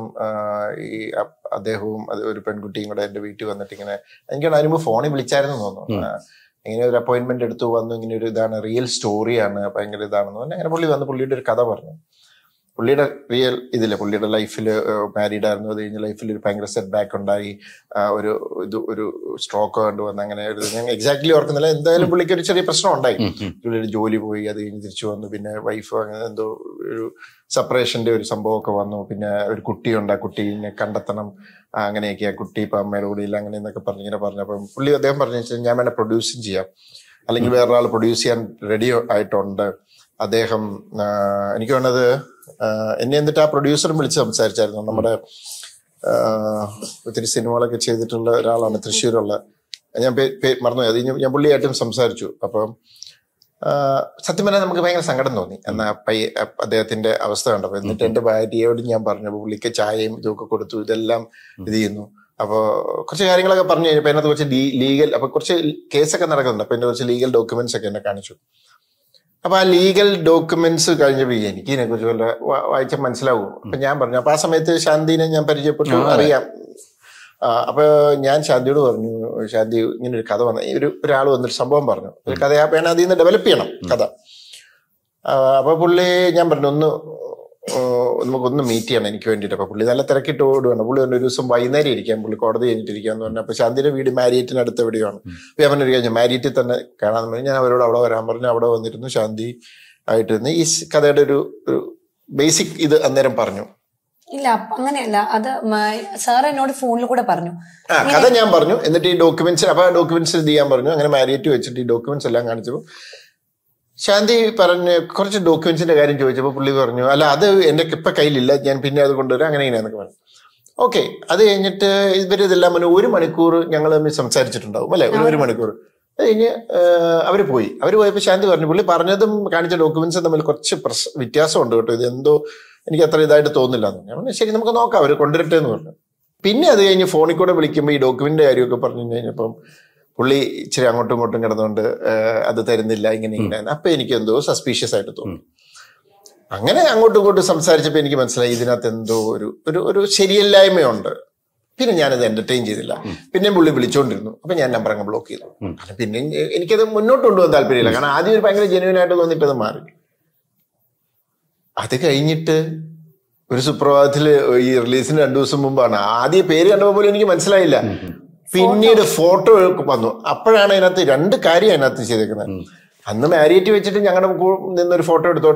ഈ അദ്ദേഹവും അത് ഒരു പെൺകുട്ടിയും കൂടെ എന്റെ വീട്ടിൽ വന്നിട്ട് ഇങ്ങനെ എനിക്കാണ് അതിന് മുമ്പ് ഫോണിൽ വിളിച്ചായിരുന്നു തോന്നുന്നു. ഇങ്ങനെ ഒരു അപ്പോയിന്റ്മെന്റ് എടുത്തു വന്നു. ഇങ്ങനെ ഒരു ഇതാണ് റിയൽ സ്റ്റോറിയാണ്, ഭയങ്കര ഇതാണെന്ന് പറഞ്ഞു. അങ്ങനെ പുള്ളി വന്ന് പുള്ളിയുടെ ഒരു കഥ പറഞ്ഞു. പുള്ളിയുടെ റിയൽ ഇതില്ല, പുള്ളിയുടെ ലൈഫിൽ മാരീഡ് ആയിരുന്നു. അത് കഴിഞ്ഞ് ലൈഫിൽ ഒരു ഭയങ്കര സെറ്റ് ബാക്ക് ഉണ്ടായി, ഒരു ഇത് ഒരു സ്ട്രോക്ക് കണ്ടുവന്ന് അങ്ങനെ ഒരു ഞാൻ എക്സാക്ട്ലി ഓർക്കുന്നില്ല. എന്തായാലും പുള്ളിക്ക് ഒരു ചെറിയ പ്രശ്നം ഉണ്ടായി. പുള്ളിയുടെ ജോലി പോയി, അത് കഴിഞ്ഞ് തിരിച്ചു വന്നു. പിന്നെ വൈഫ് അങ്ങനെ എന്തോ ഒരു സെപ്പറേഷന്റെ ഒരു സംഭവമൊക്കെ വന്നു. പിന്നെ ഒരു കുട്ടിയുണ്ട്, ആ കുട്ടീനെ കണ്ടെത്തണം, അങ്ങനെയൊക്കെ ആ കുട്ടി ഇപ്പൊ അമ്മയുടെ കൂടെ ഇല്ല അങ്ങനെ എന്നൊക്കെ പറഞ്ഞ് ഇങ്ങനെ പറഞ്ഞപ്പം പുള്ളി അദ്ദേഹം പറഞ്ഞു വെച്ചാൽ ഞാൻ വേണേൽ പ്രൊഡ്യൂസും ചെയ്യാം, അല്ലെങ്കിൽ വേറൊരാൾ പ്രൊഡ്യൂസ് ചെയ്യാൻ റെഡി ആയിട്ടുണ്ട്. അദ്ദേഹം എനിക്ക് വേണ്ടത് എന്നെ എന്നിട്ട് ആ പ്രൊഡ്യൂസറും വിളിച്ച് സംസാരിച്ചായിരുന്നു. നമ്മുടെ ഒത്തിരി സിനിമകളൊക്കെ ചെയ്തിട്ടുള്ള ഒരാളാണ് തൃശ്ശൂരുള്ള. ഞാൻ മറന്നു അത് ഞാൻ പുള്ളിയായിട്ടും സംസാരിച്ചു. അപ്പം സത്യം പറഞ്ഞാൽ നമുക്ക് ഭയങ്കര സങ്കടം തോന്നി എന്നാ പയ്യ അദ്ദേഹത്തിന്റെ അവസ്ഥ കണ്ടപ്പോ. എന്നിട്ട് എന്റെ ഭാര്യയോട് ഞാൻ പറഞ്ഞു, പുള്ളിക്ക് ചായയും ഇതൊക്കെ കൊടുത്തു, ഇതെല്ലാം ഇത് ചെയ്യുന്നു. അപ്പൊ കുറച്ച് കാര്യങ്ങളൊക്കെ പറഞ്ഞു കഴിഞ്ഞപ്പോ അതിനകത്ത് കുറച്ച് ലീഗൽ അപ്പൊ കുറച്ച് കേസൊക്കെ നടക്കുന്നുണ്ട്. അപ്പൊ എന്റെ കുറച്ച് ലീഗൽ ഡോക്യുമെന്റ്സ് ഒക്കെ എന്നെ കാണിച്ചു. അപ്പൊ ആ ലീഗൽ ഡോക്യുമെന്റ്സ് കഴിഞ്ഞപ്പോ എനിക്ക് ഇതിനെ കുറിച്ച് വല്ല വായിച്ചാൽ മനസ്സിലാവും. അപ്പൊ ഞാൻ പറഞ്ഞു, അപ്പൊ ആ സമയത്ത് ശാന്തിനെ ഞാൻ പരിചയപ്പെട്ടു, അറിയാം. അപ്പൊ ഞാൻ ശാന്തിയോട് പറഞ്ഞു, ശാന്തി ഇങ്ങനെ ഒരു കഥ വന്ന ഒരു ഒരാൾ വന്നൊരു സംഭവം പറഞ്ഞു, ഒരു കഥ വേണം അതിൽ നിന്ന് ഡെവലപ്പ് ചെയ്യണം കഥ. അപ്പൊ പുള്ളി ഞാൻ പറഞ്ഞു ഒന്ന് നമുക്കൊന്ന് മീറ്റ് ചെയ്യണം എനിക്ക് വേണ്ടിയിട്ട്. അപ്പൊ പുള്ളി നല്ല തിരക്കിട്ട് ഓടുകയാണ്. പുള്ളി ഒരു ദിവസം വൈകുന്നേരം ഇരിക്കാം, പുള്ളി കോടതി കഴിഞ്ഞിട്ടിരിക്കാന്ന് പറഞ്ഞു. അപ്പൊ ശാന്തിയുടെ വീട് മാരിയറ്റിന് അടുത്ത എവിടെയാണ്. അപ്പൊ ഞാൻ പറഞ്ഞു കഴിഞ്ഞാൽ മാരിയറ്റിൽ തന്നെ കാണാൻ പറഞ്ഞു. ഞാൻ അവരോട് അവിടെ വരാൻ പറഞ്ഞു. അവിടെ വന്നിരുന്നു, ശാന്തി ആയിട്ടിരുന്ന് ഈ കഥയുടെ ഒരു ബേസിക് ഇത് അന്നേരം പറഞ്ഞു. ഇല്ല അങ്ങനെയല്ല, അത് സാർ എന്നോട് ഫോണിൽ കൂടെ പറഞ്ഞു. ആ കഥ ഞാൻ പറഞ്ഞു. എന്നിട്ട് ഈ ഡോക്യുമെന്റ്സ് അപ്പൊ ആ ഡോക്യുമെന്റ്സ് ഇത് ചെയ്യാൻ പറഞ്ഞു. അങ്ങനെ മാരിയറ്റ് വെച്ചിട്ട് ഈ ഡോക്യുമെന്റ്സ് എല്ലാം കാണിച്ചപ്പോൾ ശാന്തി പറഞ്ഞ് കുറച്ച് ഡോക്യുമെന്റ്സിന്റെ കാര്യം ചോദിച്ചപ്പോൾ പുള്ളി പറഞ്ഞു, അല്ല അത് എന്റെ ഇപ്പൊ കയ്യിലില്ല, ഞാൻ പിന്നെ അത് കൊണ്ടുവരാം, അങ്ങനെ ഇങ്ങനെയാന്നൊക്കെ പറഞ്ഞു. ഓക്കെ, അത് കഴിഞ്ഞിട്ട് ഇവര് ഇതെല്ലാം പറഞ്ഞു. ഒരു മണിക്കൂർ ഞങ്ങൾ തമ്മിൽ സംസാരിച്ചിട്ടുണ്ടാവും അല്ലെ, ഒരു ഒരു മണിക്കൂർ. അത് കഴിഞ്ഞ് അവര് പോയി. അവര് പോയപ്പോൾ ശാന്തി പറഞ്ഞു, പുള്ളി പറഞ്ഞതും കാണിച്ച ഡോക്യുമെന്റ്സും തമ്മിൽ കുറച്ച് പ്രശ്ന വ്യത്യാസമുണ്ട് കേട്ടോ, ഇത് എന്തോ എനിക്ക് അത്ര ഇതായിട്ട് തോന്നില്ല എന്ന്. ഞാൻ പറഞ്ഞു ശരി നമുക്ക് നോക്കാം, അവർ കൊണ്ടുവരട്ടെ എന്ന് പറഞ്ഞു. പിന്നെ അത് കഴിഞ്ഞ് ഫോണിൽ കൂടെ വിളിക്കുമ്പോൾ ഈ ഡോക്യുമെന്റിന്റെ കാര്യമൊക്കെ പറഞ്ഞു കഴിഞ്ഞപ്പം പുള്ളി ഇച്ചിരി അങ്ങോട്ടും ഇങ്ങോട്ടും കിടന്നുകൊണ്ട് അത് തരുന്നില്ല, ഇങ്ങനെ ഇങ്ങനെ. അപ്പൊ എനിക്ക് എന്തോ സസ്പീഷ്യസ് ആയിട്ട് തോന്നി. അങ്ങനെ അങ്ങോട്ടും ഇങ്ങോട്ടും സംസാരിച്ചപ്പോൾ എനിക്ക് മനസ്സിലായി ഇതിനകത്ത് എന്തോ ഒരു ഒരു ഒരു ശരിയല്ലായ്മയുണ്ട്. പിന്നെ ഞാനത് എന്റർടൈൻ ചെയ്തില്ല. പിന്നെയും പുള്ളി വിളിച്ചോണ്ടിരുന്നു. അപ്പൊ ഞാൻ നമ്പർ അങ്ങ് ബ്ലോക്ക് ചെയ്തു. പിന്നെ എനിക്കത് മുന്നോട്ട് കൊണ്ടുപോകാൻ താല്പര്യമില്ല, കാരണം ആദ്യം ഒരു ഭയങ്കര ജെന്യൂൻ ആയിട്ട് തോന്നിയിട്ട് അത് മാറി. അത് കഴിഞ്ഞിട്ട് ഒരു സുപ്രഭാതത്തില് ഈ റിലീസിന് രണ്ടു ദിവസം മുമ്പാണ്. ആദ്യം പേര് കണ്ടപ്പോൾ പോലും എനിക്ക് മനസ്സിലായില്ല. പിന്നീട് ഫോട്ടോ വന്നു. അപ്പോഴാണ് അതിനകത്ത് രണ്ട് കാര്യം അതിനകത്ത് ചെയ്തേക്കുന്നത്. അന്ന് മാരിയേറ്റ് വെച്ചിട്ട് ഞങ്ങളുടെ നിന്നൊരു ഫോട്ടോ എടുത്തോട്ടെ.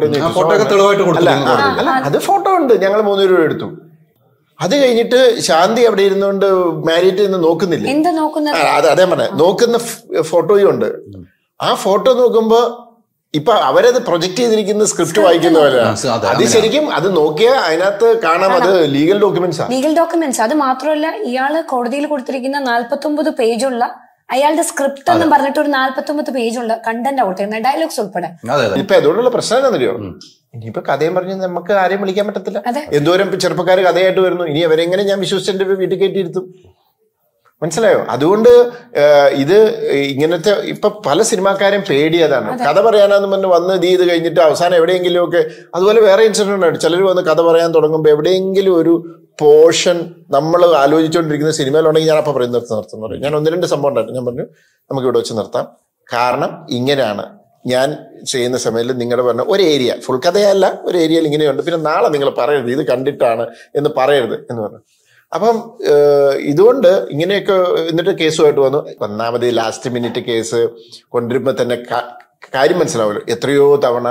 അല്ല, അത് ഫോട്ടോ ഉണ്ട്, ഞങ്ങൾ മൂന്നുപേരും എടുത്തു. അത് കഴിഞ്ഞിട്ട് ശാന്തി അവിടെ ഇരുന്നുകൊണ്ട് മാരിയേറ്റ് നിന്ന് നോക്കുന്നില്ല. അതേ പറഞ്ഞ നോക്കുന്ന ഫോട്ടോയും ഉണ്ട്. ആ ഫോട്ടോ നോക്കുമ്പോ ഇപ്പൊ അവരത് പ്രൊജക്ട് ചെയ്തിരിക്കുന്ന സ്ക്രിപ്റ്റ് വായിക്കുന്ന പോലെയാണ്. അത് ശരിക്കും അത് നോക്കിയാൽ അതിനകത്ത് കാണാം അത് ലീഗൽ ഡോക്യുമെന്റ്സ് ആണ്. Legal documents. അത് മാത്രമല്ല, ഇയാള് കോടതിയിൽ കൊടുത്തിരിക്കുന്ന നാല്പത്തി ഒമ്പത് പേജുള്ള അയാളുടെ സ്ക്രിപ്റ്റ് എന്ന് പറഞ്ഞിട്ട് ഒരു നാല്പത്തി ഒമ്പത് പേജുള്ള കണ്ടന്റ് ഔട്ട് ചെയ്യുന്ന ഡയലോഗ്സ് ഉൾപ്പെടെ. ഇപ്പൊ അതുകൊണ്ടുള്ള പ്രശ്നം എന്താണെന്നറിയോ? ഇനിയിപ്പോ കഥയും പറഞ്ഞ് നമുക്ക് ആരെയും വിളിക്കാൻ പറ്റത്തില്ല. എന്തോരം ചെറുപ്പക്കാർ കഥയായിട്ട് വരുന്നു. ഇനി അവരെങ്ങനെ ഞാൻ വിശ്വസിച്ച് എന്റെ വീട്ടിൽ കയറ്റിയിരുത്തും? മനസ്സിലായോ? അതുകൊണ്ട് ഇത് ഇങ്ങനത്തെ ഇപ്പൊ പല സിനിമാക്കാരും പേടിയതാണ്. കഥ പറയാനാന്ന് പറഞ്ഞ് വന്ന് ഇത് ചെയ്ത് കഴിഞ്ഞിട്ട് അവസാനം എവിടെയെങ്കിലും ഒക്കെ അതുപോലെ വേറെ ഇൻസിഡന്റ് ഉണ്ട്. ചിലർ വന്ന് കഥ പറയാൻ തുടങ്ങുമ്പോൾ എവിടെയെങ്കിലും ഒരു പോർഷൻ നമ്മൾ ആലോചിച്ചുകൊണ്ടിരിക്കുന്ന സിനിമയിലുണ്ടെങ്കിൽ ഞാൻ അപ്പൊ പറയും നിർത്തി നിർത്തുന്നു പറയും. ഞാൻ ഒന്ന് രണ്ട് സംഭവം ഉണ്ടായിരുന്നു. ഞാൻ പറഞ്ഞു നമുക്ക് ഇവിടെ വെച്ച് നിർത്താം, കാരണം ഇങ്ങനെയാണ് ഞാൻ ചെയ്യുന്ന സമയത്ത് നിങ്ങളുടെ പറഞ്ഞ ഒരു ഏരിയ ഫുൾ കഥയല്ല, ഒരു ഏരിയയിൽ ഇങ്ങനെയുണ്ട്, പിന്നെ നാളെ നിങ്ങൾ പറയരുത് ഇത് കണ്ടിട്ടാണ് എന്ന് പറയരുത് എന്ന് പറഞ്ഞു. അപ്പം ഇതുകൊണ്ട് ഇങ്ങനെയൊക്കെ എന്നിട്ട് കേസുമായിട്ട് വന്നു. ഒന്നാമത് ലാസ്റ്റ് മിനിറ്റ് കേസ് കൊണ്ടുവരുമ്പോൾ തന്നെ കാര്യം മനസ്സിലാവുമല്ലോ. എത്രയോ തവണ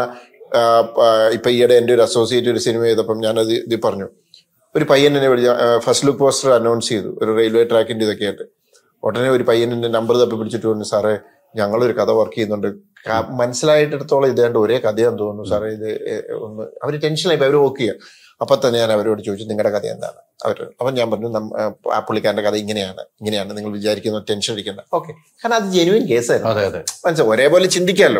ഇപ്പൊ ഈയിടെ എൻ്റെ ഒരു അസോസിയേറ്റ് ഒരു സിനിമ ചെയ്തപ്പം ഞാനത് ഇത് പറഞ്ഞു. ഒരു പയ്യൻ എന്നെ വിളിച്ച ഫസ്റ്റ് ലുക്ക് പോസ്റ്റർ അനൗൺസ് ചെയ്തു ഒരു റെയിൽവേ ട്രാക്കിൻ്റെ ഇതൊക്കെ ആയിട്ട്. ഉടനെ ഒരു പയ്യൻ എൻ്റെ നമ്പർ തപ്പി പിടിച്ചിട്ട് പറഞ്ഞു, സാറേ ഞങ്ങളൊരു കഥ വർക്ക് ചെയ്യുന്നുണ്ട്, മനസ്സിലായിട്ടിടത്തോളം ഇതേണ്ട ഒരേ കഥയാന്ന് തോന്നുന്നു സാറേ, ഇത് ഒന്ന് അവർ ടെൻഷനായി അവർ വർക്ക് ചെയ്യാം. അപ്പൊ തന്നെ ഞാൻ അവരോട് ചോദിച്ചു നിങ്ങളുടെ കഥ എന്താണ് അവർ. അപ്പം ഞാൻ പറഞ്ഞു ആ പുള്ളിക്കാരന്റെ കഥ ഇങ്ങനെയാണ് ഇങ്ങനെയാണ് നിങ്ങൾ വിചാരിക്കുന്ന ടെൻഷൻ അടിക്കേണ്ട. ഓക്കെ, കാരണം അത് ജെനുവിൻ കേസായിരുന്നു. മനസ്സിലായി, ഒരേപോലെ ചിന്തിക്കാമല്ലോ.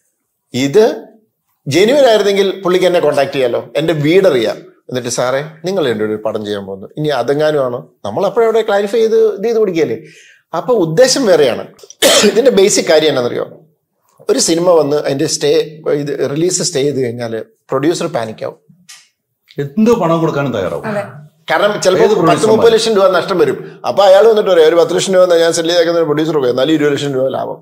ഇത് ജെനുവിൻ ആയിരുന്നെങ്കിൽ പുള്ളിക്ക് എന്നെ കോൺടാക്ട് ചെയ്യാമല്ലോ, എന്റെ വീടറിയാം. എന്നിട്ട് സാറേ നിങ്ങൾ എൻ്റെ ഒരു പടം ചെയ്യാൻ പോകുന്നു, ഇനി അതെങ്ങാനും ആണോ, നമ്മൾ അപ്പോഴവിടെ ക്ലാരിഫൈ ചെയ്ത് ഇത് ചെയ്ത് പിടിക്കുകയല്ലേ. അപ്പൊ ഉദ്ദേശം വേറെയാണ്. ഇതിന്റെ ബേസിക് കാര്യം എന്നാണെന്നറിയോ? ഒരു സിനിമ വന്ന് അതിന്റെ സ്റ്റേ ഇത് റിലീസ് സ്റ്റേ ചെയ്ത് കഴിഞ്ഞാൽ പ്രൊഡ്യൂസർ പാനിക്കാവും, എന്തോ പണം കൊടുക്കാനും തയ്യാറാവും. കാരണം ചിലപ്പോൾ പത്ത് മുപ്പത് ലക്ഷം രൂപ നഷ്ടം വരും. അപ്പൊ അയാൾ വന്നിട്ട് പറയാം ഒരു പത്ത് ലക്ഷം രൂപ ഞാൻ സെല്ല് ചെയ്തേക്കുന്ന പ്രൊഡ്യൂസർ പോയി എന്നാലും ഇരുപത് ലക്ഷം രൂപ ലാഭം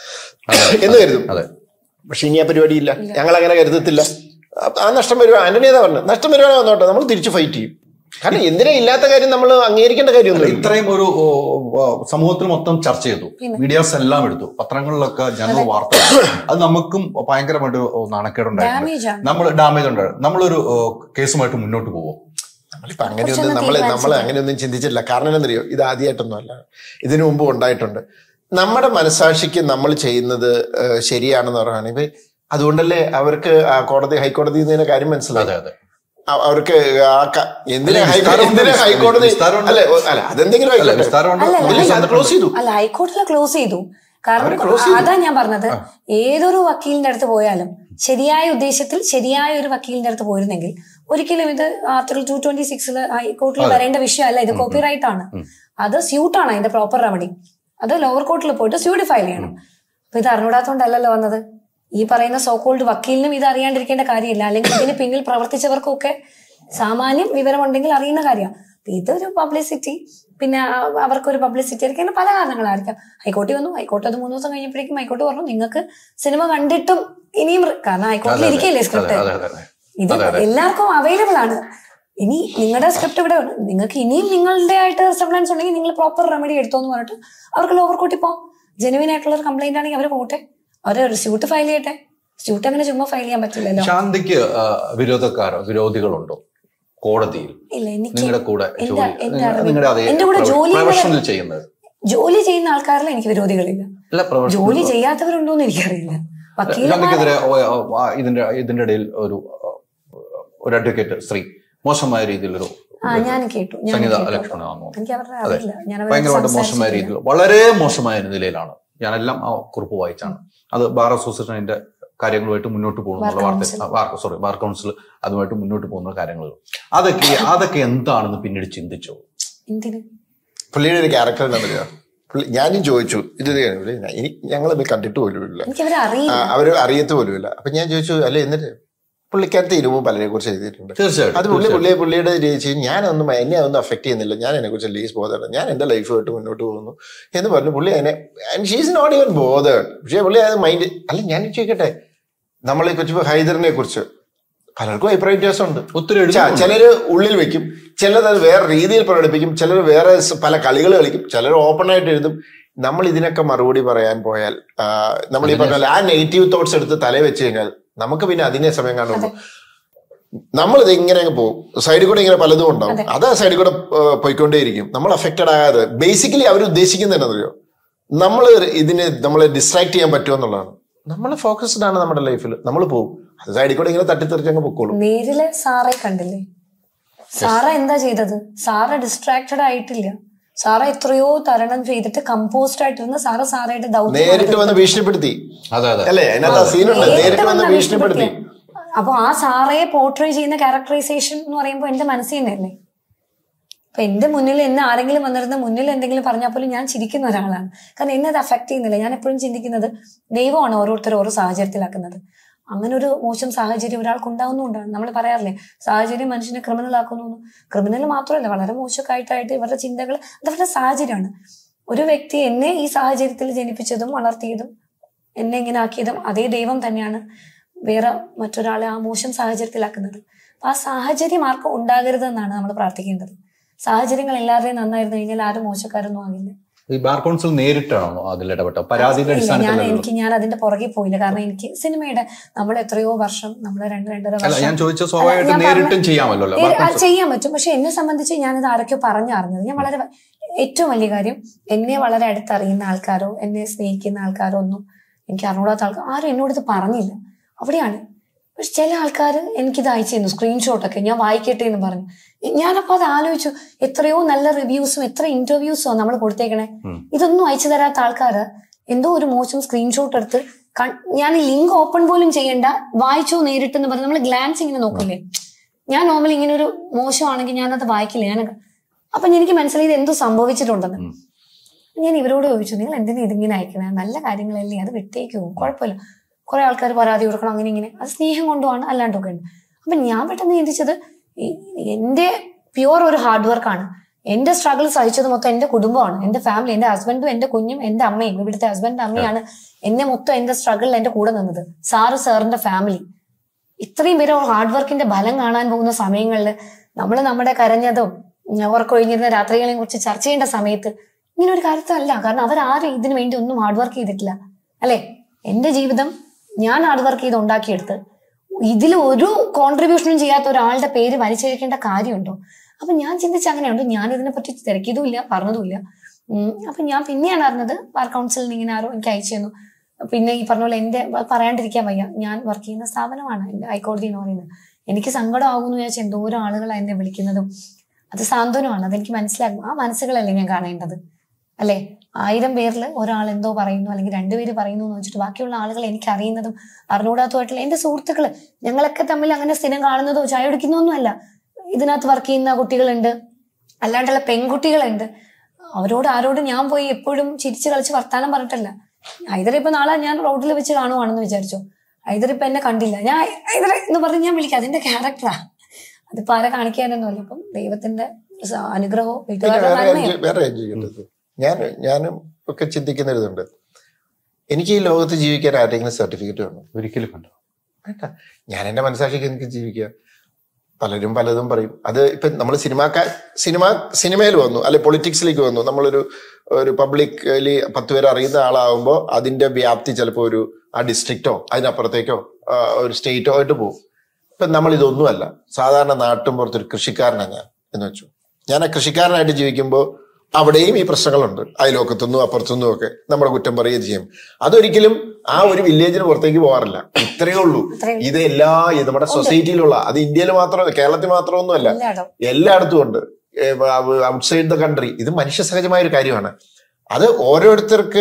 എന്ന് കരുതും. പക്ഷെ ഇനി ആ പരിപാടിയില്ല, ഞങ്ങൾ അങ്ങനെ കരുതത്തില്ല. ആ നഷ്ടം വരുവാ ആന്റണി ഏതാ പറഞ്ഞു, നഷ്ടം വരുവാണോ വന്നോട്ടെ, നമ്മൾ തിരിച്ചു ഫൈറ്റ് ചെയ്യും. കാരണം എന്തിനാ ഇല്ലാത്ത കാര്യം നമ്മൾ അംഗീകരിക്കേണ്ട കാര്യമൊന്നും. ഇത്രയും ഒരു സമൂഹത്തിൽ മൊത്തം ചർച്ച ചെയ്തു, മീഡിയാസ് എല്ലാം എടുത്തു, പത്രങ്ങളിലൊക്കെ ജനറൽ വാർത്ത, അത് നമുക്കും ഭയങ്കരമായിട്ട് നാണക്കേടുണ്ടായിരുന്നു, നമ്മൾ ഡാമേജ് ഉണ്ടായിരുന്നു. നമ്മളൊരു കേസുമായിട്ട് മുന്നോട്ട് പോകും. നമ്മളിപ്പോ അങ്ങനെയൊന്നും നമ്മള് നമ്മൾ അങ്ങനെയൊന്നും ചിന്തിച്ചിട്ടില്ല. കാരണം എന്തറിയോ, ഇത് ആദ്യമായിട്ടൊന്നും അല്ല, ഇതിനു മുമ്പ് ഉണ്ടായിട്ടുണ്ട്. നമ്മുടെ മനസാക്ഷിക്ക് നമ്മൾ ചെയ്യുന്നത് ശരിയാണെന്ന് പറയുകയാണെങ്കിൽ അതുകൊണ്ടല്ലേ അവർക്ക് കോടതി ഹൈക്കോടതി എന്നതിന്റെ കാര്യം മനസ്സിലായി. അവർക്ക് എന്തിനാ എന്തിനാ ഹൈക്കോടതി അല്ലെ അല്ല അതെന്തെങ്കിലും ക്ലോസ് ചെയ്തു. അല്ല ഹൈക്കോടതിയിലെ ക്ലോസ് ചെയ്തു. കാരണം അതാ ഞാൻ പറഞ്ഞത്, ഏതൊരു വക്കീലിന്റെ അടുത്ത് പോയാലും ശരിയായ ഉദ്ദേശത്തിൽ ശരിയായ ഒരു വക്കീലിന്റെ അടുത്ത് പോയിരുന്നെങ്കിൽ ഒരിക്കലും ഇത് ആർട്ടിക്കിൾ ടു ട്വന്റി സിക്സില് ഹൈക്കോർട്ടിൽ വരേണ്ട വിഷയമല്ല. ഇത് കോപ്പി റൈറ്റ് ആണ്, അത് സ്യൂട്ടാണ് അതിന്റെ പ്രോപ്പർ റെമഡി. അത് ലോവർ കോർട്ടിൽ പോയിട്ട് സ്യൂട്ട് ഫയൽ ചെയ്യണം. അപ്പൊ ഇത് അറിഞ്ഞൂടാത്തോണ്ടല്ലോ വന്നത്. ഈ പറയുന്ന സോക്കോൾഡ് വക്കീലിനും ഇത് അറിയാണ്ടിരിക്കേണ്ട കാര്യമില്ല, അല്ലെങ്കിൽ ഇതിന് പിന്നിൽ പ്രവർത്തിച്ചവർക്കൊക്കെ സാമാന്യം വിവരമുണ്ടെങ്കിൽ അറിയുന്ന കാര്യമാണ്. ഇതൊരു പബ്ലിസിറ്റി, പിന്നെ അവർക്കൊരു പബ്ലിസിറ്റി ആയിരിക്കും, പല കാരണങ്ങളായിരിക്കാം. ഹൈക്കോടതി വന്നു, ഹൈക്കോടതി അത് മൂന്ന് ദിവസം കഴിഞ്ഞപ്പോഴേക്കും ഹൈക്കോടതി പറഞ്ഞു നിങ്ങൾക്ക് സിനിമ കണ്ടിട്ടും ഇനിയും, കാരണം ഹൈക്കോടതിയിൽ ഇരിക്കല്ലേ സ്ക്രിപ്റ്റ്, ഇത് എല്ലാവർക്കും അവൈലബിൾ ആണ്. ഇനി നിങ്ങളുടെ സ്ക്രിപ്റ്റ് ഇവിടെ നിങ്ങൾക്ക് ഇനിയും നിങ്ങളുടെ ആയിട്ട് സബ്ലൻസ് ഉണ്ടെങ്കിൽ നിങ്ങൾ പ്രോപ്പർ റെമഡി എടുത്തോന്ന് പറഞ്ഞിട്ട് അവർക്ക് ലോവർ കോർട്ടിൽ പോകാം. ജെനുവിൻ ആയിട്ടുള്ള ഒരു കംപ്ലൈന്റ് ആണെങ്കിൽ അവർ പോട്ടെ, അവർ സ്യൂട്ട് ഫയൽ ചെയ്യട്ടെ. സ്യൂട്ട് അങ്ങനെ ചുമ്മാ ഫയൽ ചെയ്യാൻ പറ്റില്ലല്ലോ. ശാന്തിക്ക് വിരോധക്കാരോ വിരോധികളുണ്ടോ കോടതിയിൽ? ഇല്ല, എനിക്ക് നിങ്ങളുടെ കൂടെ എന്റെ കൂടെ ജോലി ചെയ്യുന്നത് ജോലി ചെയ്യുന്ന ആൾക്കാരിൽ എനിക്ക് വിരോധികളില്ല. ജോലി ചെയ്യാത്തവരുണ്ടോന്ന് എനിക്കറിയില്ല. ശാന്തിക്കെതിരെ ഇതിന്റെ ഇതിന്റെ ഇടയിൽ ഒരു ഒരു അഡ്വക്കേറ്റ് സ്ത്രീ മോശമായ രീതിയിലൊരു ഞാൻ കേട്ടു, സംഗീത ലക്ഷ്മണാണോ ഭയങ്കരമായിട്ട് മോശമായ രീതിയിൽ, വളരെ മോശമായ നിലയിലാണ്. ഞാനെല്ലാം ആ കുറിപ്പ് വായിച്ചാണ്. അത് ബാർ അസോസിയേഷന്റെ കാര്യങ്ങളുമായിട്ട് മുന്നോട്ട് പോകുന്നുള്ള വാർത്ത, സോറി ബാർ കൗൺസിൽ അതുമായിട്ട് മുന്നോട്ട് പോകുന്ന കാര്യങ്ങൾ, അതൊക്കെ അതൊക്കെ എന്താണെന്ന് പിന്നീട് ചിന്തിച്ചോ? പുള്ളിയുടെ ഒരു ക്യാരക്ടർ എന്താ പറയുക, ഞാനും ചോദിച്ചു ഇത് ഞങ്ങളത് കണ്ടിട്ട് പോലുമില്ല, അവര് അറിയത്ത് പോലുമില്ല. അപ്പൊ ഞാൻ ചോദിച്ചു അല്ലെ എന്നിട്ട് പുള്ളിക്കാരത്തെ ഇരുവും പലരെ കുറിച്ച് എഴുതിയിട്ടുണ്ട്. അത് പുള്ളി പുള്ളിയെ പുള്ളിയുടെ ചോദിച്ചു ഞാനൊന്നും എന്നെ അതൊന്നും അഫക്ട് ചെയ്യുന്നില്ല, ഞാൻ എന്നെ കുറിച്ച് ലീസ് ബോധേഡ്, ഞാൻ എന്റെ ലൈഫുമായിട്ട് മുന്നോട്ട് പോകുന്നു എന്ന് പറഞ്ഞു പുള്ളി. അതിനെ ഷീസ് നോട്ട് ഈവൻ ബോധേഡ്. പക്ഷേ പുള്ളി അത് മൈൻഡ് അല്ല. ഞാൻ ചോദിക്കട്ടെ, നമ്മളെ കുറിച്ച് ഹൈദറിനെ കുറിച്ച് പലർക്കും അഭിപ്രായ വ്യത്യാസമുണ്ട്. ഒത്തിരി ചിലര് ഉള്ളിൽ വെക്കും, ചിലത് അത് വേറെ രീതിയിൽ പ്രകടിപ്പിക്കും, ചിലർ വേറെ പല കളികൾ കളിക്കും, ചിലർ ഓപ്പൺ ആയിട്ട് എഴുതും. നമ്മൾ ഇതിനൊക്കെ മറുപടി പറയാൻ പോയാൽ നമ്മൾ ഈ പറഞ്ഞാൽ ആ നെഗറ്റീവ് തോട്ട്സ് എടുത്ത് തലേ വെച്ച് കഴിഞ്ഞാൽ നമുക്ക് പിന്നെ അതിനെ സമയം കാണുമ്പോൾ നമ്മളിത് ഇങ്ങനെ അങ്ങ് പോകും. സൈഡിൽ കൂടെ ഇങ്ങനെ പലതും ഉണ്ടാവും, അത് ആ സൈഡിൽ കൂടെ പോയിക്കൊണ്ടേയിരിക്കും. നമ്മൾ അഫക്റ്റഡ് ആകാതെ ബേസിക്കലി അവർ ഉദ്ദേശിക്കുന്നത് എന്നറിയോ, നമ്മൾ ഇതിനെ നമ്മളെ ഡിസ്ട്രാക്ട് ചെയ്യാൻ പറ്റുമെന്നുള്ളതാണ്. നമ്മൾ ഫോക്കസ്ഡ് ആണ് നമ്മുടെ ലൈഫിൽ, നമ്മൾ പോകും. അത് സൈഡിൽ കൂടെ ഇങ്ങനെ തട്ടിത്തെറിച്ചങ്ങ് പൊക്കോളും. നേരില് സാറെ കണ്ടില്ലേ, സാറ എന്താ ചെയ്തത്? സാറ ഡിസ്ട്രാക്റ്റഡ് ആയിട്ടില്ല. സാറ എത്രയോ തരണം ചെയ്തിട്ട് കമ്പോസ്ഡ് ആയിട്ടിരുന്ന് സാറ സാറായിട്ട് നേരിട്ട് വന്ന് ഭീഷണിപ്പെടുത്തി. അല്ലേ, അതിനകത്ത് സീനുണ്ട്, നേരിട്ട് വന്ന് ഭീഷണിപ്പെടുത്തി. അപ്പൊ ആ സാറയെ പോർട്രേ ചെയ്യുന്ന ക്യാരക്ടറൈസേഷൻ എന്ന് പറയുമ്പോൾ എന്റെ മനസ്സിൽ തന്നെയല്ലേ. അപ്പൊ എന്റെ മുന്നിൽ എന്നെ ആരെങ്കിലും വന്നിരുന്ന മുന്നിൽ എന്തെങ്കിലും പറഞ്ഞാൽ പോലും ഞാൻ ചിരിക്കുന്ന ഒരാളാണ്. കാരണം എന്നെ അത് അഫക്ട് ചെയ്യുന്നില്ല. ഞാൻ എപ്പോഴും ചിന്തിക്കുന്നത് ദൈവമാണ് ഓരോരുത്തർ ഓരോ സാഹചര്യത്തിലാക്കുന്നത്. അങ്ങനെ ഒരു മോശം സാഹചര്യം ഒരാൾക്ക് ഉണ്ടാവുന്നതുകൊണ്ടാണ്. നമ്മൾ പറയാറില്ലേ, സാഹചര്യം മനുഷ്യനെ ക്രിമിനൽ ആക്കുന്നു. ക്രിമിനൽ മാത്രമല്ല, വളരെ മോശമായിട്ടായിട്ട് ഇവരുടെ ചിന്തകൾ, അതവരുടെ സാഹചര്യമാണ്. ഒരു വ്യക്തി എന്നെ ഈ സാഹചര്യത്തിൽ ജനിപ്പിച്ചതും വളർത്തിയതും എന്നെ ഇങ്ങനെ ആക്കിയതും അതേ ദൈവം തന്നെയാണ് വേറെ മറ്റൊരാളെ ആ മോശം സാഹചര്യത്തിലാക്കുന്നത്. അപ്പൊ ആ സാഹചര്യം ആർക്കും ഉണ്ടാകരുതെന്നാണ് നമ്മൾ പ്രാർത്ഥിക്കേണ്ടത്. സാഹചര്യങ്ങൾ എല്ലാവരുടെയും നന്നായിരുന്നു കഴിഞ്ഞാൽ ആരും മോശക്കാരൊന്നും ആകില്ല. ഈ ബാർ കൗൺസിൽ നേരിട്ടാണോ അതിൽ ഇടപെട്ടോ? പരാതിയുടെ ഞാൻ എനിക്ക് ഞാൻ അതിന്റെ പുറകെ പോയില്ല. കാരണം എനിക്ക് സിനിമയുടെ നമ്മൾ എത്രയോ വർഷം നമ്മൾ രണ്ട് രണ്ടര വർഷം ഞാൻ ചോദിച്ച സ്വാഭാവികമായിട്ടും നേരിട്ടും ചെയ്യാമല്ലോ, ചെയ്യാൻ പറ്റും. പക്ഷെ എന്നെ സംബന്ധിച്ച് ഞാനിത് ആരൊക്കെയോ പറഞ്ഞറിഞ്ഞത്. ഞാൻ വളരെ ഏറ്റവും വലിയ കാര്യം, എന്നെ വളരെ അടുത്തറിയുന്ന ആൾക്കാരോ എന്നെ സ്നേഹിക്കുന്ന ആൾക്കാരോ ഒന്നും എനിക്ക് അറിഞ്ഞൂടാത്ത ആൾക്കാർ ആരും എന്നോട് ഇത് പറഞ്ഞില്ല. അവിടെയാണ്. പക്ഷെ ചില ആൾക്കാർ എനിക്കിത് അയച്ചു തന്നു, സ്ക്രീൻഷോട്ടൊക്കെ, ഞാൻ വായിക്കട്ടെ എന്ന് പറഞ്ഞു. ഞാനപ്പോ അത് ആലോചിച്ചു, എത്രയോ നല്ല റിവ്യൂസും എത്ര ഇന്റർവ്യൂസും നമ്മൾ കൊടുത്തേക്കണേ. ഇതൊന്നും അയച്ചു തരാത്ത ആൾക്കാര് എന്തോ ഒരു മോശം സ്ക്രീൻഷോട്ട് എടുത്ത് ഞാൻ ലിങ്ക് ഓപ്പൺ പോലും ചെയ്യണ്ട, വായിച്ചോ നേരിട്ടെന്ന് പറഞ്ഞ് നമ്മൾ ഗ്ലാൻസ് ഇങ്ങനെ നോക്കില്ലേ. ഞാൻ നോർമലി ഇങ്ങനെ ഒരു മോശമാണെങ്കിൽ ഞാനത് വായിക്കില്ല. ഞാൻ അപ്പൊ എനിക്ക് മനസ്സിലായത് എന്തോ സംഭവിച്ചിട്ടുണ്ടെന്ന്. ഞാൻ ഇവരോട് ചോദിച്ചു, നിങ്ങൾ എന്തിനാ ഇതിങ്ങനെ അയക്കണേ? നല്ല കാര്യങ്ങളല്ലേ, അത് വിട്ടേക്കോ, കുഴപ്പമില്ല. കുറെ ആൾക്കാർ പരാതി കൊടുക്കണം, അങ്ങനെ ഇങ്ങനെ, അത് സ്നേഹം കൊണ്ടുമാണ്, അല്ലാണ്ടൊക്കെ ഉണ്ട്. അപ്പൊ ഞാൻ പെട്ടെന്ന് ചിന്തിച്ചത്, എന്റെ പ്യുവർ ഒരു ഹാർഡ് വർക്കാണ്. എന്റെ സ്ട്രഗിൾ സഹിച്ചത് മൊത്തം എന്റെ കുടുംബമാണ്, എന്റെ ഫാമിലി, എന്റെ ഹസ്ബൻഡും എന്റെ കുഞ്ഞും എന്റെ അമ്മയും, ഇവിടുത്തെ ഹസ്ബൻഡിന്റെ അമ്മയാണ് എന്നെ മൊത്തം എന്റെ സ്ട്രഗിളിൽ എന്റെ കൂടെ നിന്നത്. സാറ് സാറിന്റെ ഫാമിലി, ഇത്രയും പേര് ഹാർഡ് വർക്കിന്റെ ഫലം കാണാൻ പോകുന്ന സമയങ്ങളിൽ നമ്മൾ നമ്മുടെ കരഞ്ഞതും ഉറക്കൊഴിഞ്ഞിരുന്ന രാത്രികളെയും കുറിച്ച് ചർച്ച ചെയ്യേണ്ട സമയത്ത് ഇങ്ങനെ ഒരു കാര്യത്തല്ല. കാരണം അവരാരും ഇതിനു വേണ്ടി ഒന്നും ഹാർഡ് വർക്ക് ചെയ്തിട്ടില്ല, അല്ലെ? എന്റെ ജീവിതം ഞാൻ ഹാർഡ് വർക്ക് ചെയ്ത് ഉണ്ടാക്കിയെടുത്ത് ഇതിൽ ഒരു കോൺട്രിബ്യൂഷനും ചെയ്യാത്ത ഒരാളുടെ പേര് വലിച്ചഴിക്കേണ്ട കാര്യമുണ്ടോ? അപ്പൊ ഞാൻ ചിന്തിച്ച അങ്ങനെയുണ്ട്. ഞാൻ ഇതിനെ പറ്റി തിരക്കിയതുമില്ല, പറഞ്ഞതുമില്ല. ഉം അപ്പൊ ഞാൻ പിന്നെയാണ് അറിഞ്ഞത്, ബാർ കൗൺസിലിന് ഇങ്ങനെ ആരോ എനിക്ക് അയച്ചു തന്നു. പിന്നെ ഈ പറഞ്ഞ പോലെ എന്റെ പറയാണ്ടിരിക്കാൻ വയ്യ, ഞാൻ വർക്ക് ചെയ്യുന്ന സ്ഥാപനമാണ് എന്റെ ഹൈക്കോടതി എന്ന് പറയുന്നത്. എനിക്ക് സങ്കടമാകുമെന്ന് വിചാരിച്ചാൽ എന്തോരം ആളുകളാണ് എന്നെ വിളിക്കുന്നതും. അത് സാന്ത്വനമാണ്, അതെനിക്ക് മനസ്സിലാകും. ആ മനസ്സുകളല്ലേ ഞാൻ കാണേണ്ടത്, അല്ലെ? ആയിരം പേരിൽ ഒരാൾ എന്തോ പറയുന്നു, അല്ലെങ്കിൽ രണ്ടുപേര് പറയുന്നു എന്ന് വെച്ചിട്ട് ബാക്കിയുള്ള ആളുകൾ എനിക്ക് അറിയുന്നതും അറിഞ്ഞൂടാത്തതായിട്ടുള്ള എന്റെ സുഹൃത്തുക്കള്, ഞങ്ങളൊക്കെ തമ്മിൽ അങ്ങനെ സ്ഥിരം കാണുന്നതോ ചായ കുടിക്കുന്നൊന്നും അല്ല. ഇതിനകത്ത് വർക്ക് ചെയ്യുന്ന കുട്ടികളുണ്ട്, അല്ലാണ്ടുള്ള പെൺകുട്ടികളുണ്ട്. അവരോട് ആരോടും ഞാൻ പോയി എപ്പോഴും ചിരിച്ചു കളിച്ച് വർത്താനം പറഞ്ഞിട്ടല്ല. ഐതറിപ്പോ നാളെ ഞാൻ റോഡിൽ വെച്ച് കാണുവാണെന്ന് വിചാരിച്ചോ, ഐതറിപ്പോ എന്നെ കണ്ടില്ല, ഞാൻ ഐതറ എന്ന് പറഞ്ഞ് ഞാൻ വിളിക്കാം. അതിന്റെ ക്യാരക്ടറാ, അതിപ്പോ ആരെ കാണിക്കാനൊന്നുമല്ല. അപ്പം ദൈവത്തിന്റെ അനുഗ്രഹവും വീട്ടുകാരുടെ ഞാൻ ഞാനും ഒക്കെ ചിന്തിക്കുന്ന ഇതുണ്ട്. എനിക്ക് ഈ ലോകത്ത് ജീവിക്കാൻ ആരെങ്കിലും സർട്ടിഫിക്കറ്റ് വേണം? ഒരിക്കലും വേണ്ട. വേണ്ട. ഞാൻ എന്റെ മനസ്സാക്ഷിക്ക് എനിക്ക് ജീവിക്കുക. പലരും പലതും പറയും. അത് ഇപ്പൊ നമ്മൾ സിനിമാക്കാർ സിനിമ സിനിമയിൽ വന്നു, അല്ലെ പൊളിറ്റിക്സിലേക്ക് വന്നു, നമ്മളൊരു ഒരു പബ്ലിക്കലി പത്ത് പേര് അറിയുന്ന ആളാവുമ്പോൾ അതിന്റെ വ്യാപ്തി ചിലപ്പോൾ ഒരു ആ ഡിസ്ട്രിക്റ്റോ അതിനപ്പുറത്തേക്കോ ഒരു സ്റ്റേറ്റോ ആയിട്ട് പോകും. ഇപ്പൊ നമ്മൾ ഇതൊന്നുമല്ല, സാധാരണ നാട്ടും പുറത്തൊരു കൃഷിക്കാരനാണ് ഞാൻ എന്ന് വെച്ചു. ഞാൻ ആ കൃഷിക്കാരനായിട്ട് ജീവിക്കുമ്പോൾ അവിടെയും ഈ പ്രശ്നങ്ങളുണ്ട്. അയലോക്കത്തുനിന്നും അപ്പുറത്തുനിന്നും ഒക്കെ നമ്മുടെ കുറ്റം പറയുകയും ചെയ്യും. അതൊരിക്കലും ആ ഒരു വില്ലേജിന് പുറത്തേക്ക് പോകാറില്ല. ഇത്രയേ ഉള്ളൂ. ഇത് എല്ലാ നമ്മുടെ സൊസൈറ്റിയിലുള്ള, അത് ഇന്ത്യയിൽ മാത്രം കേരളത്തിൽ മാത്രമൊന്നും അല്ല, എല്ലായിടത്തും ഉണ്ട്. Outside the country. ഇത് മനുഷ്യ സഹജമായ ഒരു കാര്യമാണ്. അത് ഓരോരുത്തർക്ക്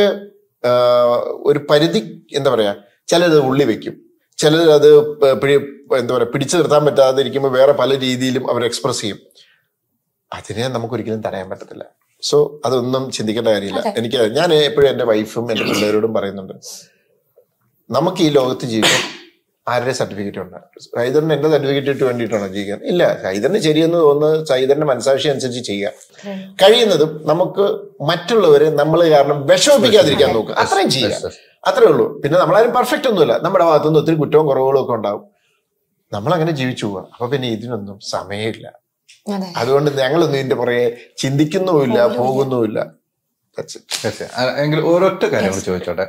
ഒരു പരിധി, എന്താ പറയാ, ചിലത് ഉള്ളി വെക്കും, ചിലത് അത് എന്താ പറയാ പിടിച്ചു നിർത്താൻ പറ്റാതെ ഇരിക്കുമ്പോൾ വേറെ പല രീതിയിലും അവർ എക്സ്പ്രസ് ചെയ്യും. അതിനെ നമുക്കൊരിക്കലും തടയാൻ പറ്റത്തില്ല. സോ അതൊന്നും ചിന്തിക്കേണ്ട കാര്യമില്ല. എനിക്ക് ഞാൻ എപ്പോഴും എൻ്റെ വൈഫും എൻ്റെ പിള്ളേരോടും പറയുന്നുണ്ട്, നമുക്ക് ഈ ലോകത്ത് ജീവിക്കാൻ ആരുടെ സർട്ടിഫിക്കറ്റ് ഉണ്ട്? സൈദറിന് എന്റെ സർട്ടിഫിക്കറ്റ് വേണ്ടിയിട്ടാണോ ജീവിക്കാൻ? ഇല്ല. സൈദറിന് ശരിയെന്ന് തോന്നുന്നത് സൈദറിന്റെ മനസാക്ഷി അനുസരിച്ച് ചെയ്യുക. കഴിയുന്നതും നമുക്ക് മറ്റുള്ളവരെ നമ്മൾ കാരണം വിഷമിപ്പിക്കാതിരിക്കാൻ നോക്കുക. അത്രയും ചെയ്യുക, അത്രേ ഉള്ളൂ. പിന്നെ നമ്മളാരും പെർഫെക്റ്റ് ഒന്നുമില്ല. നമ്മുടെ ഭാഗത്തുനിന്ന് ഒത്തിരി കുറ്റവും കുറവുകളും ഒക്കെ ഉണ്ടാവും. നമ്മളങ്ങനെ ജീവിച്ചു പോവാ. അപ്പൊ പിന്നെ ഇതിനൊന്നും സമയമില്ല. അതെ. അതുകൊണ്ട് ഞങ്ങളൊന്നും ഇതിന്റെ പുറകെ ചിന്തിക്കുന്നുമില്ല, പോകുന്നുമില്ല. എങ്കിൽ ഒരൊറ്റ കാര്യം കൂടി ചോദിച്ചോട്ടെ.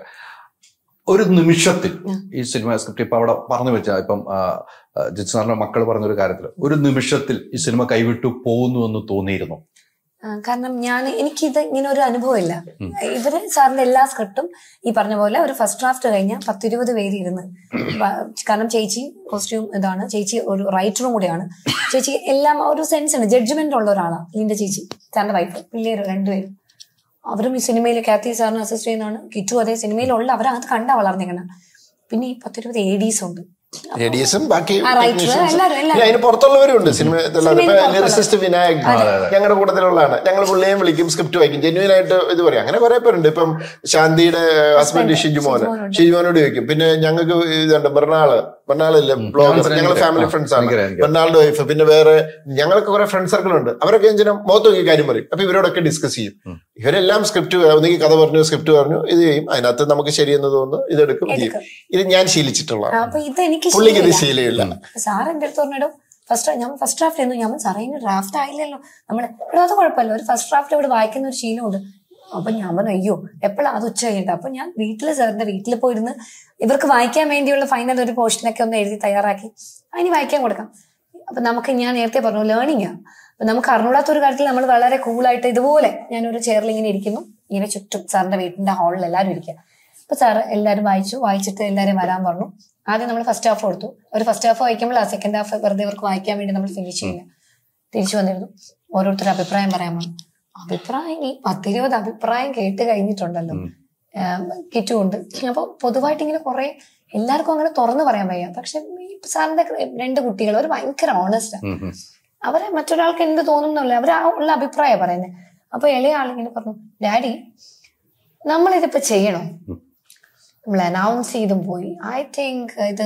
ഒരു നിമിഷത്തിൽ ഈ സിനിമ സ്ക്രിപ്റ്റ് ഇപ്പൊ അവിടെ പറഞ്ഞു വെച്ചാൽ ഇപ്പം ജിത്തു സാറിന്റെ മക്കൾ പറഞ്ഞൊരു കാര്യത്തിൽ ഒരു നിമിഷത്തിൽ ഈ സിനിമ കൈവിട്ടു പോകുന്നു എന്ന് തോന്നിയിരുന്നു? കാരണം ഞാൻ എനിക്കിത് ഇങ്ങനെ ഒരു അനുഭവമില്ല. ഇവര് സാറിന്റെ എല്ലാ സ്ക്രിപ്റ്റും ഈ പറഞ്ഞ പോലെ ഒരു ഫസ്റ്റ് ഡ്രാഫ്റ്റ് കഴിഞ്ഞാൽ പത്തിരുപത് പേര് ഇരുന്ന്, കാരണം ചേച്ചി കോസ്റ്റ്യൂം ഇതാണ്, ചേച്ചി ഒരു റൈറ്ററും കൂടിയാണ്, ചേച്ചി എല്ലാം ഒരു സെൻസ് ഉണ്ട്, ജഡ്ജ്മെന്റ് ഉള്ള ഒരാളാണ് ലിൻഡ ചേച്ചി, സാറിന്റെ വൈഫ്, പിള്ളേര് രണ്ടുപേരും. അവരും ഈ സിനിമയിൽ കാത്തി സാറിന് അസിസ്റ്റ് ചെയ്യുന്നതാണ്, കിറ്റു അതേ സിനിമയിലുള്ള അവരത് കണ്ടാ വളർന്നിരിക്കണം. പിന്നെ ഈ പത്തിരുപത് എ ഡീസ് ഉണ്ട്, ലേഡീസും ബാക്കി അതിന് പുറത്തുള്ളവരും ഉണ്ട്. സിനിമ ലിറിസിസ്റ്റ് വിനായക് ഞങ്ങളുടെ കൂട്ടത്തിലുള്ളതാണ്. ഞങ്ങൾ പുള്ളിയും വിളിക്കും, സ്ക്രിപ്റ്റ് വായിക്കും, ജെന്യൂൻ ആയിട്ട് ഇത് പറയും. അങ്ങനെ കുറെ പേരുണ്ട്. ഇപ്പം ശാന്തിയുടെ ഹസ്ബൻഡ് ഷിജുമോന് ഷിജുമോനോട് ചോദിക്കും. പിന്നെ ഞങ്ങൾക്ക് ഇതുണ്ട് ബെർണാള് ബെർണാളില്ലേ ബ്ലോഗർ, ഞങ്ങൾ ഫാമിലി ഫ്രണ്ട്സ് ആണ്, ബെർണാളുടെ വൈഫ്. പിന്നെ വേറെ ഞങ്ങൾക്ക് കുറെ ഫ്രണ്ട് സർക്കിൾ ഉണ്ട്. അവരൊക്കെ എന്തിനാ മുഖത്ത് നോക്കി കാര്യം പറയും. അപ്പൊ ഇവരോടൊക്കെ ഡിസ്കസ് ചെയ്യും. ഇവരെല്ലാം സ്ക്രിപ്റ്റ് ഒന്നെങ്കിൽ കഥ പറഞ്ഞു, സ്ക്രിപ്റ്റ് പറഞ്ഞു, ഇത് ചെയ്യും. അതിനകത്ത് നമുക്ക് ശരിയെന്ന് തോന്നുന്നു ഇതെടുക്കും, ഇത് ചെയ്യും. ഇത് ഞാൻ ശീലിച്ചിട്ടുള്ള, പുള്ളിക്ക് ഇത് ശീലമില്ല. സാർ എന്റെ അടുത്ത് പറഞ്ഞിടും ഫസ്റ്റ് ഞാൻ ഫസ്റ്റ് ഡ്രാഫ്റ്റ് ആയിരുന്നു. ഞാൻ സാറേ ഡ്രാഫ്റ്റ് ആയില്ലല്ലോ നമ്മള്, അത് കുഴപ്പമില്ല, ഒരു ഫസ്റ്റ് ഡ്രാഫ്റ്റ് ഇവിടെ വായിക്കുന്ന ഒരു ശീലമുണ്ട്. അപ്പൊ ഞാൻ പറഞ്ഞു അയ്യോ എപ്പോഴാണ് അത് ഉച്ച കഴിഞ്ഞിട്ട്. അപ്പൊ ഞാൻ വീട്ടില് സാറിന്റെ വീട്ടിൽ പോയിരുന്ന് ഇവർക്ക് വായിക്കാൻ വേണ്ടിയുള്ള ഫൈനൽ ഒരു പോർഷനൊക്കെ ഒന്ന് എഴുതി തയ്യാറാക്കി അതിന് വായിക്കാൻ കൊടുക്കാം. അപ്പൊ നമുക്ക് ഞാൻ നേരത്തെ പറഞ്ഞു ലേണിംഗ്. അപ്പൊ നമുക്ക് അറിഞ്ഞൂടാത്ത ഒരു കാര്യത്തിൽ നമ്മൾ വളരെ കൂളായിട്ട് ഇതുപോലെ ഞാനൊരു ചെയറിൽ ഇങ്ങനെ ഇരിക്കുന്നു, ഇങ്ങനെ ചുറ്റും സാറിന്റെ വീട്ടിന്റെ ഹാളിൽ എല്ലാവരും ഇരിക്കുക. അപ്പൊ സാറ് എല്ലാവരും വായിച്ചു, വായിച്ചിട്ട് എല്ലാവരും വരാൻ പറഞ്ഞു. ആദ്യം നമ്മൾ ഫസ്റ്റ് ഹാഫ് കൊടുത്തു. ഒരു ഫസ്റ്റ് ഹാഫ് വായിക്കുമ്പോൾ ആ സെക്കൻഡ് ഹാഫ് വെറുതെ ഇവർക്ക് വായിക്കാൻ വേണ്ടി നമ്മൾ ഫിനിഷ് ചെയ്യില്ല. തിരിച്ചു വന്നിരുന്നു, ഓരോരുത്തരും അഭിപ്രായം പറയാൻ പറഞ്ഞു. അഭിപ്രായം ഈ പത്തിരുപത് അഭിപ്രായം കേട്ട് കഴിഞ്ഞിട്ടുണ്ടല്ലോ, കിറ്റുമുണ്ട്. അപ്പൊ പൊതുവായിട്ട് ഇങ്ങനെ കുറെ എല്ലാവർക്കും അങ്ങനെ തുറന്നു പറയാൻ വയ്യ. പക്ഷെ സാറിന്റെ രണ്ട് കുട്ടികൾ അവർ ഭയങ്കര ഓണസ്റ്റാണ്. അവരെ മറ്റൊരാൾക്ക് എന്ത് തോന്നുന്നില്ല, അവർ ആ ഉള്ള അഭിപ്രായം പറയുന്നത്. അപ്പൊ ഇളയ ആളിങ്ങനെ പറഞ്ഞു, ഡാഡി നമ്മളിതിപ്പോ ചെയ്യണോ, നമ്മൾ അനൗൺസ് ചെയ്തും പോയി, ഐ തിങ്ക് ഇത്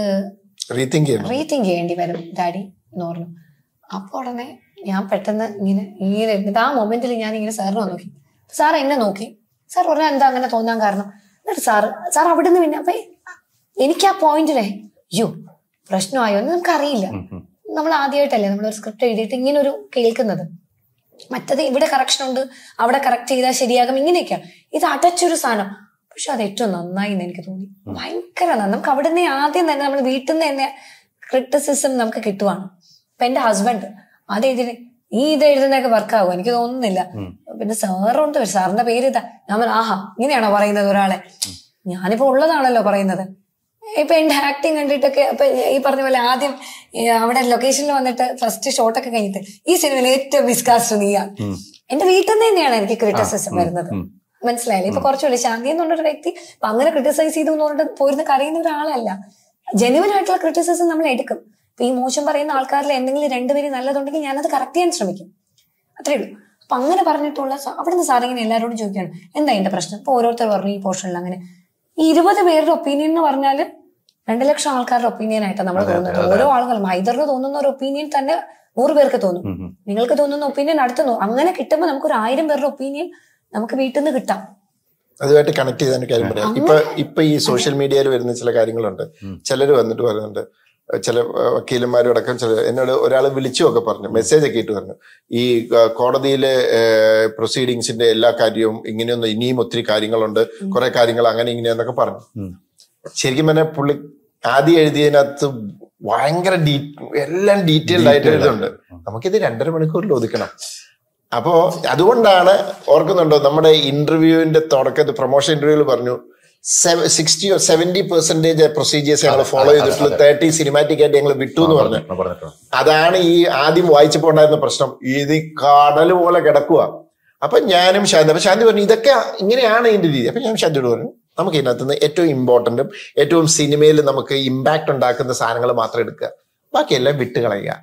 റീതിങ്ക് ചെയ്യേണ്ടി വരും ഡാഡി എന്ന് പറഞ്ഞു. അപ്പൊ ഉടനെ ഞാൻ പെട്ടെന്ന് ഇങ്ങനെ ഇങ്ങനെ ഇരുന്നിട്ട് ആ മൊമെന്റിൽ ഞാൻ ഇങ്ങനെ സാറിനെ നോക്കി. സാർ എന്നെ നോക്കി. സാർ പറഞ്ഞാൽ എന്താ അങ്ങനെ തോന്നാൻ കാരണം? എന്നിട്ട് സാറ് സാർ അവിടെ നിന്ന് പിന്നെ അപ്പൊ എനിക്ക് ആ പോയിന്റിലെ അയ്യോ പ്രശ്നമായോ എന്ന് നമുക്കറിയില്ല. നമ്മൾ ആദ്യമായിട്ടല്ലേ നമ്മളൊരു സ്ക്രിപ്റ്റ് എഴുതിയിട്ട് ഇങ്ങനെ ഒരു കേൾക്കുന്നത്. മറ്റത് ഇവിടെ കറക്ഷൻ ഉണ്ട്, അവിടെ കറക്റ്റ് ചെയ്താൽ ശരിയാകും, ഇങ്ങനെയൊക്കെയാണ്. ഇത് അടച്ചൊരു സാധനം. പക്ഷെ അത് ഏറ്റവും നന്നായി എന്ന് എനിക്ക് തോന്നി. ഭയങ്കര നന്നായി. നമുക്ക് അവിടെ നിന്ന് ആദ്യം തന്നെ നമ്മൾ വീട്ടിൽ നിന്ന് തന്നെ ക്രിറ്റിസിസം നമുക്ക് കിട്ടുവാണ്. ഇപ്പൊ എന്റെ ഹസ്ബൻഡ് അത് എഴുതി ഈ ഇത് എഴുതുന്നതൊക്കെ വർക്കാകും എനിക്ക് തോന്നുന്നില്ല. പിന്നെ സാറുണ്ട്, സാറിന്റെ പേര് ഇതാ. ഞാൻ ആഹാ ഇങ്ങനെയാണോ പറയുന്നത് ഒരാളെ? ഞാനിപ്പോ ഉള്ളതാണല്ലോ പറയുന്നത്. ഇപ്പൊ എന്റെ ആക്ടിങ് കണ്ടിട്ടൊക്കെ ഇപ്പൊ ഈ പറഞ്ഞ പോലെ ആദ്യം അവിടെ ലൊക്കേഷനിൽ വന്നിട്ട് ഫസ്റ്റ് ഷോട്ടൊക്കെ കഴിഞ്ഞിട്ട് ഈ സിനിമയിൽ ഏറ്റവും മിസ്കാസ്റ്റ് നീയാണ്. എന്റെ വീട്ടിൽ നിന്ന് തന്നെയാണ് എനിക്ക് ക്രിറ്റിസിസം വരുന്നത്. മനസ്സിലായില്ലേ? ഇപ്പൊ കുറച്ചുകൂടി ശാന്തി എന്നുള്ളൊരു വ്യക്തി അപ്പൊ അങ്ങനെ ക്രിറ്റിസൈസ് ചെയ്തു എന്ന് പറഞ്ഞിട്ട് പോയിരുന്ന് കരയുന്ന ഒരാളല്ല. ജെന്യുവൻ ആയിട്ടുള്ള ക്രിറ്റിസിസം നമ്മൾ എടുക്കും. ഇപ്പൊ ഈ മോശം പറയുന്ന ആൾക്കാരിൽ എന്തെങ്കിലും രണ്ടുപേരും നല്ലതുണ്ടെങ്കിൽ ഞാനത് കറക്റ്റ് ചെയ്യാൻ ശ്രമിക്കും, അത്രേ ഉള്ളൂ. അപ്പൊ അങ്ങനെ പറഞ്ഞിട്ടുള്ള അവിടുന്ന് സാറിങ്ങനെ എല്ലാവരോടും ചോദിക്കുകയാണ് എന്താ എന്റെ പ്രശ്നം. ഇപ്പൊ ഓരോരുത്തർ പറഞ്ഞു ഈ പോർഷനിൽ അങ്ങനെ ഈ ഇരുപത് പേരുടെ ഒപ്പീനിയൻ എന്ന് പറഞ്ഞാല് രണ്ടു ലക്ഷം ആൾക്കാരുടെ ഒപ്പീനിയൻ ആയിട്ടാണ് നമ്മൾ തോന്നുന്നത്. ഓരോ ആളുകളും ഹൈദറിന് തോന്നുന്ന ഒരു ഒപ്പീനിയൻ തന്നെ നൂറ് പേർക്ക് തോന്നും. നിങ്ങൾക്ക് തോന്നുന്ന ഒപ്പീനിയൻ അടുത്ത് അങ്ങനെ കിട്ടുമ്പോൾ നമുക്ക് ഒരു ആയിരം പേരുടെ ഒപ്പീനിയൻ നമുക്ക് വീട്ടിൽ നിന്ന് കിട്ടാം. അതുമായിട്ട് കണക്ട് ചെയ്ത കാര്യം പറയാം. ഇപ്പൊ ഇപ്പൊ ഈ സോഷ്യൽ മീഡിയയിൽ വരുന്ന ചില കാര്യങ്ങളുണ്ട്. ചിലര് വന്നിട്ട് പറയുന്നുണ്ട്, ചില വക്കീലന്മാരും അടക്കം ചില എന്നോട് ഒരാൾ വിളിച്ചു ഒക്കെ പറഞ്ഞു, മെസ്സേജ് ഒക്കെ ഇട്ട് പറഞ്ഞു, ഈ കോടതിയിലെ പ്രൊസീഡിങ്സിന്റെ എല്ലാ കാര്യവും ഇങ്ങനെയൊന്നും ഇനിയും ഒത്തിരി കാര്യങ്ങളുണ്ട്, കുറെ കാര്യങ്ങൾ അങ്ങനെ ഇങ്ങനെയെന്നൊക്കെ പറഞ്ഞു. ശരിക്കും പറഞ്ഞാൽ പുള്ളി ആദ്യം എഴുതിയതിനകത്ത് ഭയങ്കര ഡീ എല്ലാം ഡീറ്റെയിൽഡ് ആയിട്ട് എഴുതുന്നുണ്ട്. നമുക്കിത് രണ്ടര മണിക്കൂറിൽ ഒതുക്കണം. അപ്പോ അതുകൊണ്ടാണ് ഓർക്കുന്നുണ്ടോ നമ്മുടെ ഇന്റർവ്യൂവിന്റെ തുടക്കത്തിൽ പ്രൊമോഷൻ ഇന്റർവ്യൂവിൽ പറഞ്ഞു sixty or seventy percentage procedures ഞങ്ങൾ ഫോളോ ചെയ്തിട്ടുള്ളൂ, തേർട്ടി സിനിമാറ്റിക് ആയിട്ട് ഞങ്ങൾ വിട്ടു എന്ന് പറഞ്ഞു. അതാണ് ഈ ആദ്യം വായിച്ചപ്പോ ഉണ്ടായിരുന്ന പ്രശ്നം. ഇത് കടൽ പോലെ കിടക്കുക. അപ്പൊ ഞാനും ശാന്തി അപ്പൊ ശാന്തി പറഞ്ഞു ഇതൊക്കെ ഇങ്ങനെയാണ് ഇതിന്റെ രീതി. അപ്പൊ ഞാൻ ശാന്തിയോട് പറഞ്ഞു നമുക്ക് ഇതിനകത്ത് നിന്ന് ഏറ്റവും ഇമ്പോർട്ടന്റും ഏറ്റവും സിനിമയിൽ നമുക്ക് ഇമ്പാക്ട് ഉണ്ടാക്കുന്ന സാധനങ്ങൾ മാത്രം എടുക്കുക, ബാക്കിയെല്ലാം വിട്ട് കളയുക.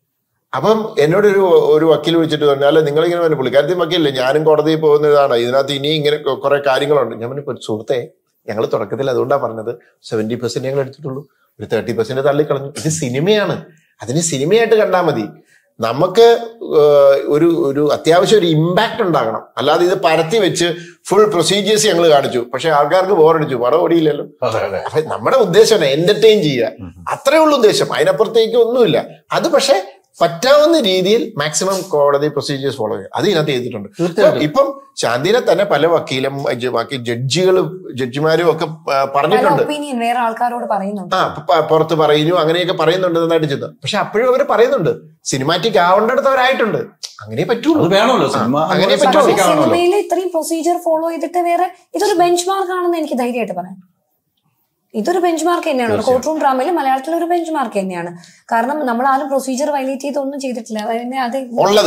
അപ്പം എന്നോട് ഒരു ഒരു വക്കീൽ വിളിച്ചിട്ട് പറഞ്ഞു അല്ല നിങ്ങളിങ്ങനെ പറഞ്ഞു പുള്ളിക്കാരത്തിൽ വക്കീലല്ലേ, ഞാനും കോടതിയിൽ പോകുന്നതാണ്, ഇതിനകത്ത് ഇനി ഇങ്ങനെ കുറെ കാര്യങ്ങളുണ്ട്. ഞാൻ പറഞ്ഞു സുഹൃത്തെ ഞങ്ങൾ തുടക്കത്തിൽ അതുകൊണ്ടാണ് പറഞ്ഞത് സെവന്റി പെർസെന്റ് ഞങ്ങൾ എടുത്തിട്ടുള്ളൂ, ഒരു തേർട്ടി പെർസെന്റ് തള്ളിക്കളഞ്ഞു. ഇത് സിനിമയാണ്, അതിന് സിനിമയായിട്ട് കണ്ടാൽ മതി. നമുക്ക് ഒരു ഒരു അത്യാവശ്യം ഒരു ഇമ്പാക്ട് ഉണ്ടാകണം. അല്ലാതെ ഇത് പരത്തി വെച്ച് ഫുൾ പ്രൊസീജിയേഴ്സ് ഞങ്ങൾ കാണിച്ചു, പക്ഷെ ആൾക്കാർക്ക് ബോറടിച്ചു, പടം ഓടിയില്ലല്ലോ. അപ്പൊ നമ്മുടെ ഉദ്ദേശം എന്റർടൈൻ ചെയ്യുക, അത്രേ ഉള്ളൂ ഉദ്ദേശം. അതിനപ്പുറത്തേക്ക് ഒന്നുമില്ല. അത് പക്ഷെ പറ്റാവുന്ന രീതിയിൽ മാക്സിമം കോടതി പ്രൊസീജിയേഴ്സ് ഫോളോ ചെയ്യുക, അത് ഇതിനകത്ത് ചെയ്തിട്ടുണ്ട്. ഇപ്പം ശാന്തിനെ തന്നെ പല വക്കീലും ബാക്കി ജഡ്ജികളും ജഡ്ജിമാരും ഒക്കെ പറഞ്ഞിട്ടുണ്ട്, വേറെ ആൾക്കാരോട് പറയുന്നുണ്ട്, ആ പുറത്ത് പറയുന്നു, അങ്ങനെയൊക്കെ പറയുന്നുണ്ട് നന്നായിട്ട് ചെയ്തു. പക്ഷെ അപ്പോഴും അവർ പറയുന്നുണ്ട് സിനിമാറ്റിക് ആവേണ്ടടുത്ത് അവരായിട്ടുണ്ട്. അങ്ങനെ പറ്റുള്ളൂ, അങ്ങനെ പറ്റുള്ളൂ. സിനിമയിൽ ഇത്രയും പ്രൊസീജിയർ ഫോളോ ചെയ്തിട്ട് വേറെ ഇതൊരു ബെഞ്ച് മാർക്ക് ആണെന്ന് എനിക്ക് ധൈര്യമായിട്ട് പറയാം. ഇതൊരു ബെഞ്ച് മാർക്ക് തന്നെയാണ്. കോർട്ട് റൂം ഡ്രാമയിൽ മലയാളത്തിൽ ഒരു ബെഞ്ച് മാർക്ക് തന്നെയാണ്. കാരണം നമ്മൾ ആരും പ്രൊസീജിയർ വയലേറ്റ് ചെയ്തൊന്നും ചെയ്തിട്ടില്ല. അത്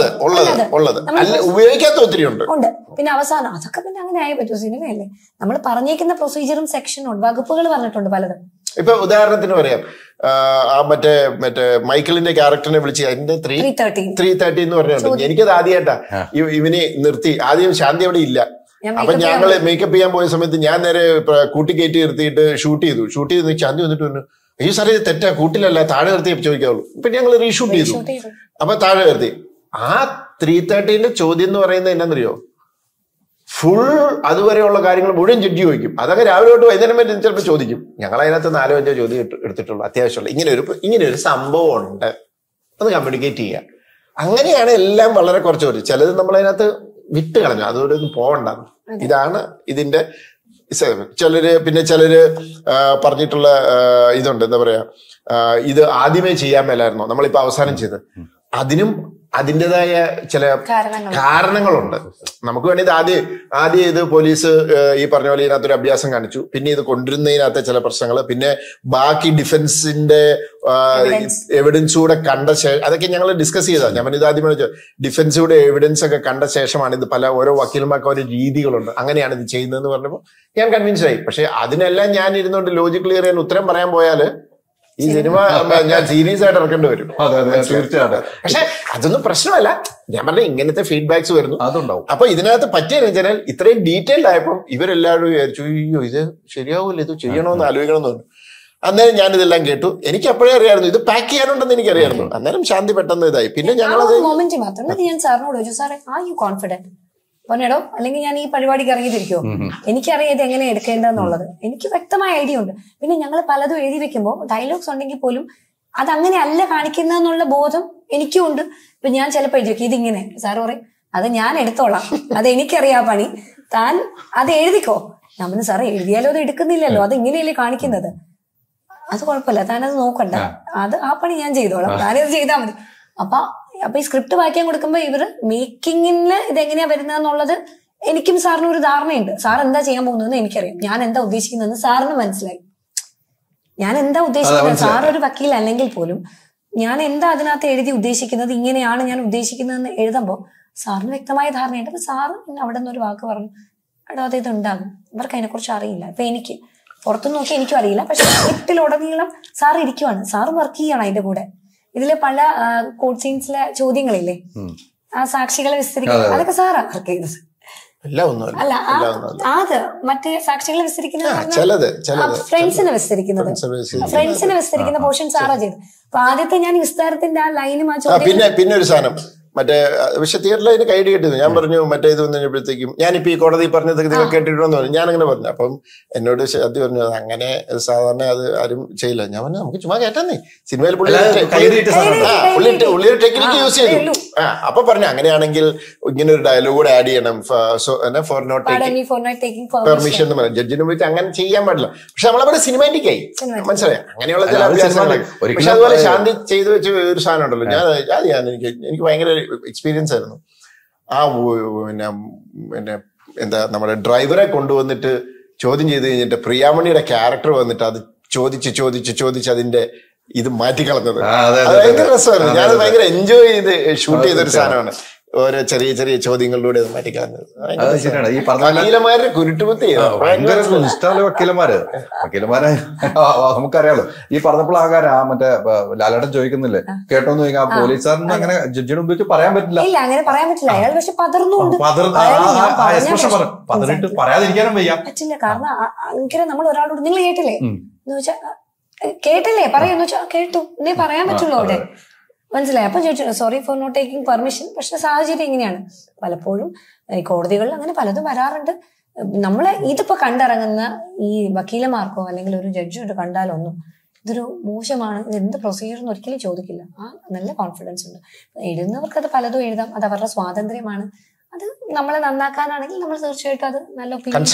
ഉപയോഗിക്കാത്ത ഒത്തിരി ഉണ്ട്. പിന്നെ അവസാനം അതൊക്കെ പിന്നെ അങ്ങനെ ആയേ പറ്റൂ, സിനിമയല്ലേ. നമ്മൾ പറഞ്ഞേക്കുന്ന പ്രൊസീജിയറും സെക്ഷനും ഉണ്ട്, വകുപ്പുകൾ പറഞ്ഞിട്ടുണ്ട് പലതും. ഇപ്പൊ ഉദാഹരണത്തിന് പറയാം, ആ മറ്റേ മറ്റേ മൈക്കിളിന്റെ ക്യാരക്ടറിനെ വിളിച്ച് അതിന്റെ ത്രീ തേർട്ടി ത്രീ തേർട്ടി എന്ന് പറഞ്ഞിട്ടുണ്ട്. എനിക്കത് ആദ്യമായിട്ടാ ഇവന് നിർത്തി. ആദ്യം ശാന്തി അവിടെ ഇല്ല. അപ്പൊ ഞങ്ങള് മേക്കപ്പ് ചെയ്യാൻ പോയ സമയത്ത് ഞാൻ നേരെ കൂട്ടിക്കയറ്റി നിർത്തിയിട്ട് ഷൂട്ട് ചെയ്തു. ഷൂട്ട് ചെയ്ത് ശാന്തി വന്നിട്ട് പറഞ്ഞു, ഈ സാറേ ഇത് തെറ്റാ, കൂട്ടിലല്ല, താഴെ നിർത്തി ചോദിക്കാവുള്ളൂ. ഇപ്പൊ ഞങ്ങൾ റീഷൂട്ട് ചെയ്തു. അപ്പൊ താഴെ നിർത്തി. ആ ത്രീ തേർട്ടീന്റെ ചോദ്യം എന്ന് പറയുന്നത് എന്നാന്നറിയോ, ഫുൾ അതുവരെയുള്ള കാര്യങ്ങൾ മുഴുവൻ ജഡ്ജി ചോദിക്കും. അതൊക്കെ രാവിലെ തൊട്ട് വൈകുന്നേരം വരെ ചിലപ്പോൾ ചോദിക്കും. ഞങ്ങൾ അതിനകത്ത് നാലോ അഞ്ചോ ചോദ്യം എടുത്തിട്ടുള്ളൂ. അത്യാവശ്യമുള്ള ഇങ്ങനെ ഒരു ഇങ്ങനെ ഒരു സംഭവം ഉണ്ട്, അത് കമ്മ്യൂണിക്കേറ്റ് ചെയ്യുക. അങ്ങനെയാണ് എല്ലാം വളരെ കുറച്ച് കുറച്ച്. ചിലത് നമ്മളതിനകത്ത് വിട്ട് കളഞ്ഞു, അതുകൊണ്ട് ഒന്നും പോകണ്ട. ഇതാണ് ഇതിന്റെ ചിലര് പിന്നെ ചിലര് പറഞ്ഞിട്ടുള്ള ഇതുണ്ട്, എന്താ പറയാ, ഇത് ആദ്യമേ ചെയ്യാൻ മേലായിരുന്നോ, നമ്മളിപ്പോ അവസാനം ചെയ്ത്. അതിനും അതിൻ്റെതായ ചില കാരണങ്ങളുണ്ട്. നമുക്ക് വേണ്ടി ഇത് ആദ്യം ആദ്യം ഇത് പോലീസ് ഈ പറഞ്ഞ പോലെ ഇതിനകത്തൊരു അഭ്യാസം കാണിച്ചു, പിന്നെ ഇത് കൊണ്ടുവരുന്നതിനകത്തെ ചില പ്രശ്നങ്ങൾ, പിന്നെ ബാക്കി ഡിഫൻസിന്റെ എവിഡൻസ് കൂടെ കണ്ട ശേഷം, അതൊക്കെ ഞങ്ങൾ ഡിസ്കസ് ചെയ്താൽ ഞാൻ ഇത് ആദ്യം ഡിഫൻസ് കൂടെ എവിഡൻസ് ഒക്കെ കണ്ട ശേഷമാണ് ഇത് പല ഓരോ വക്കീലന്മാർക്ക് ഓരോ രീതികളുണ്ട്, അങ്ങനെയാണ് ഇത് ചെയ്യുന്നതെന്ന് പറഞ്ഞപ്പോൾ ഞാൻ കൺവിൻസ് ആയി. പക്ഷെ അതിനെല്ലാം ഞാൻ ഇരുന്നുകൊണ്ട് ലോജിക് ക്ലിയർ ചെയ്യാൻ ഉത്തരം പറയാൻ പോയാല് ഈ സിനിമ ഞാൻ സീരിയസ് ആയിട്ട് ഇറക്കേണ്ടി വരും. തീർച്ചയായിട്ടും. പക്ഷെ അതൊന്നും പ്രശ്നമല്ല. ഞാൻ പറഞ്ഞ ഇങ്ങനത്തെ ഫീഡ്ബാക്സ് വരുന്നു, അതുണ്ടാവും. അപ്പൊ ഇതിനകത്ത് പറ്റിയെന്ന് വെച്ചാൽ ഇത്രയും ഡീറ്റെയിൽഡ് ആയപ്പോൾ ഇവരെല്ലാവരും വിചാരിച്ചു, അയ്യോ ഇത് ശരിയാവൂല, ഇത് ചെയ്യണമെന്ന് ആലോചിക്കണമെന്ന് പറഞ്ഞു. അന്നേരം ഞാനിതെല്ലാം കേട്ടു. എനിക്ക് അപ്പോഴേ അറിയായിരുന്നു ഇത് പാക്ക് ചെയ്യാനുണ്ടെന്ന് എനിക്കറിയായിരുന്നു. അന്നേരം ശാന്തി പെട്ടെന്ന് ഇതായി. പിന്നെ ഞങ്ങളത് മൊമെന്റ് മാത്രം ഞാൻ സാറിനോട് ചോദിച്ചു, സാറേ ആർ യു കോൺഫിഡന്റ് പറഞ്ഞോ, അല്ലെങ്കിൽ ഞാൻ ഈ പരിപാടിക്ക് ഇറങ്ങിയിരിക്കുമോ, എനിക്കറിയാം ഇത് എങ്ങനെ എടുക്കേണ്ടതെന്നുള്ളത്, എനിക്ക് വ്യക്തമായ ഐഡിയ ഉണ്ട്. പിന്നെ ഞങ്ങൾ പലതും എഴുതി വെക്കുമ്പോൾ ഡയലോഗ്സ് ഉണ്ടെങ്കിൽ പോലും അതങ്ങനെ അല്ല കാണിക്കുന്നതെന്നുള്ള ബോധം എനിക്കും ഉണ്ട്. ഇപ്പൊ ഞാൻ ചിലപ്പോൾ എഴുതി വെക്കും ഇതിങ്ങനെ, സാറ് പറയും അത് ഞാൻ എടുത്തോളാം, അത് എനിക്കറിയാം പണി, താൻ അത് എഴുതിക്കോ. നമ്മൾ സാറേ എഴുതിയാലോ അത് എടുക്കുന്നില്ലല്ലോ, അത് ഇങ്ങനെയല്ലേ കാണിക്കുന്നത്, അത് കുഴപ്പമില്ല, താനത് നോക്കണ്ട, അത് ആ പണി ഞാൻ ചെയ്തോളാം, താനത് ചെയ്താൽ മതി. അപ്പൊ അപ്പൊ ഈ സ്ക്രിപ്റ്റ് വായിക്കാൻ കൊടുക്കുമ്പോ ഇവര് മേക്കിങ്ങിന് ഇതെങ്ങനെയാ വരുന്നതെന്നുള്ളത് എനിക്കും സാറിന് ഒരു ധാരണയുണ്ട്. സാർ എന്താ ചെയ്യാൻ പോകുന്നതെന്ന് എനിക്കറിയാം, ഞാൻ എന്താ ഉദ്ദേശിക്കുന്നതെന്ന് സാറിന് മനസ്സിലായി. ഞാൻ എന്താ ഉദ്ദേശിക്കുന്നത്, സാർ ഒരു വക്കീൽ അല്ലെങ്കിൽ പോലും ഞാൻ എന്താ അതിനകത്ത് എഴുതി ഉദ്ദേശിക്കുന്നത്, ഇങ്ങനെയാണ് ഞാൻ ഉദ്ദേശിക്കുന്നതെന്ന് എഴുതുമ്പോൾ സാറിന് വ്യക്തമായ ധാരണയുണ്ട്. അപ്പൊ സാറ് പിന്നെ അവിടെ നിന്ന് ഒരു വാക്ക് പറഞ്ഞു, എടോ അത് ഇത് ഉണ്ടാകും, ഇവർക്ക് അതിനെക്കുറിച്ച് അറിയില്ല. ഇപ്പൊ എനിക്ക് പുറത്തു നോക്കി എനിക്കും അറിയില്ല, പക്ഷെ സ്ക്രിപ്റ്റിലുടനീളം സാർ ഇരിക്കുവാണ്, സാറ് വർക്ക് ചെയ്യണം അതിന്റെ കൂടെ. ഇതിലെ പല കോർട്ട് സീൻസിലെ ചോദ്യങ്ങളില്ലേ, ആ സാക്ഷികളെ വിസ്തരിക്കുന്നത്, അതൊക്കെ സാറാ വർക്ക് ചെയ്തത്. അല്ല അത് മറ്റേ സാക്ഷികളെ വിസ്തരിക്കുന്നത് ഫ്രണ്ട്സിനെ വിസ്തരിക്കുന്നത് ഫ്രണ്ട്സിനെ വിസ്തരിക്കുന്ന പോർഷൻ സാറാ ചെയ്തത്. അപ്പൊ ആദ്യത്തെ ഞാൻ വിസ്താരത്തിന്റെ ആ ലൈനും ആ ചോദ്യം. പിന്നെ പിന്നെ ഒരു സാധനം മറ്റേ പക്ഷെ തിയേറ്ററിൽ അതിന് കൈഡി കിട്ടിയത് ഞാൻ പറഞ്ഞു, മറ്റേ ഇത് വന്നപ്പോഴത്തേക്കും ഞാനിപ്പോ ഈ കോടതി പറഞ്ഞത് ഇതൊക്കെ കേട്ടിട്ടുണ്ടെന്ന് പറഞ്ഞു. ഞാൻ അങ്ങനെ പറഞ്ഞു. അപ്പം എന്നോട് അത് പറഞ്ഞു, അങ്ങനെ സാധാരണ അത് ആരും ചെയ്യില്ല. ഞാൻ പറഞ്ഞു നമുക്ക് ചുമ്മാ കേട്ടാന്നേ, സിനിമയിൽ പുള്ളി പുള്ളി ടെക്നിക്ക് യൂസ് ചെയ്തു. ആ അപ്പൊ പറഞ്ഞു അങ്ങനെയാണെങ്കിൽ ഇങ്ങനെ ഒരു ഡയലോഗ് കൂടെ ആഡ് ചെയ്യണം, ഫോർ നോട്ട് ടേക്കിംഗ് പെർമിഷൻ എന്ന് പറഞ്ഞു. ജഡ്ജിന് പോയിട്ട് അങ്ങനെ ചെയ്യാൻ പാടില്ല. പക്ഷെ നമ്മളവിടെ സിനിമാറ്റിക് ആയി, മനസ്സിലായി, അങ്ങനെയുള്ള ചില അഭ്യാസങ്ങൾ. പക്ഷെ അതുപോലെ ശാന്തി ചെയ്തു വെച്ച ഒരു സാധനം ഉണ്ടല്ലോ, ഞാൻ അത് ഞാൻ എനിക്ക് എനിക്ക് ഭയങ്കര എക്സ്പീരിയൻസ് ആയിരുന്നു. ആ പിന്നെ പിന്നെ എന്താ നമ്മുടെ ഡ്രൈവറെ കൊണ്ടുവന്നിട്ട് ചോദ്യം ചെയ്ത് കഴിഞ്ഞിട്ട് പ്രിയാമണിയുടെ ക്യാരക്ടർ വന്നിട്ട് അത് ചോദിച്ച് ചോദിച്ച് ചോദിച്ച് അതിന്റെ ഇത് മാറ്റിക്കളഞ്ഞത് അത് ഭയങ്കര രസമായിരുന്നു. ഞാനത് ഭയങ്കര എൻജോയ് ചെയ്ത് ഷൂട്ട് ചെയ്തൊരു സാധനമാണ്. ഓരോ ചെറിയ ചെറിയ ചോദ്യങ്ങളിലൂടെ അത് മാറ്റിക്കളഞ്ഞത്. വക്കീലന്മാരുടെ കുരുട്ടുമുത്തി ഇഷ്ടമല്ല വക്കീലന്മാര് വക്കീലന്മാരെ നമുക്കറിയാലോ. ഈ പറഞ്ഞപ്പോൾ ആകാരം ആ മറ്റേ ലാലേട്ടൻ ചോദിക്കുന്നില്ലേ, കേട്ടോന്ന് ചോദിക്കാം, ആ പോലീസുകാരന് അങ്ങനെ ജഡ്ജിനെ ഉപയോഗിച്ച് പറയാൻ പറ്റില്ല. ഇല്ല അങ്ങനെ പറയാൻ പറ്റില്ല. അയാൾ പക്ഷെ പതർന്നുണ്ട്, പതറിട്ട് പറയാതിരിക്കാനും വയ്യ. പറ്റില്ല. കാരണം അങ്ങനെ നമ്മൾ ഒരാളോട് നിങ്ങൾ കേട്ടില്ലേ എന്ന് വെച്ചാ കേട്ടില്ലേ പറയാന്ന് വെച്ചാ കേട്ടു എന്നേ പറയാൻ പറ്റുള്ളൂ അവിടെ. മനസ്സിലായി. അപ്പം ചോദിച്ചു sorry for not taking permission. പക്ഷെ സാഹചര്യം ഇങ്ങനെയാണ്. പലപ്പോഴും ഈ കോടതികളിൽ അങ്ങനെ പലതും വരാറുണ്ട്. നമ്മളെ ഇതിപ്പോ കണ്ടിറങ്ങുന്ന ഈ വക്കീലമാർക്കോ അല്ലെങ്കിൽ ഒരു ജഡ്ജിയോട് കണ്ടാലൊന്നും ഇതൊരു മോശമാണ്, ഇത് എന്ത് പ്രൊസീജിയർ എന്ന് ഒരിക്കലും ചോദിക്കില്ല. ആ നല്ല കോൺഫിഡൻസ് ഉണ്ട്. എഴുതുന്നവർക്ക് അത് പലതും എഴുതാം, അത് അവരുടെ സ്വാതന്ത്ര്യമാണ്. അത് നമ്മളെ നന്നാക്കാനാണെങ്കിൽ നമ്മൾ തീർച്ചയായിട്ടും അത് നല്ല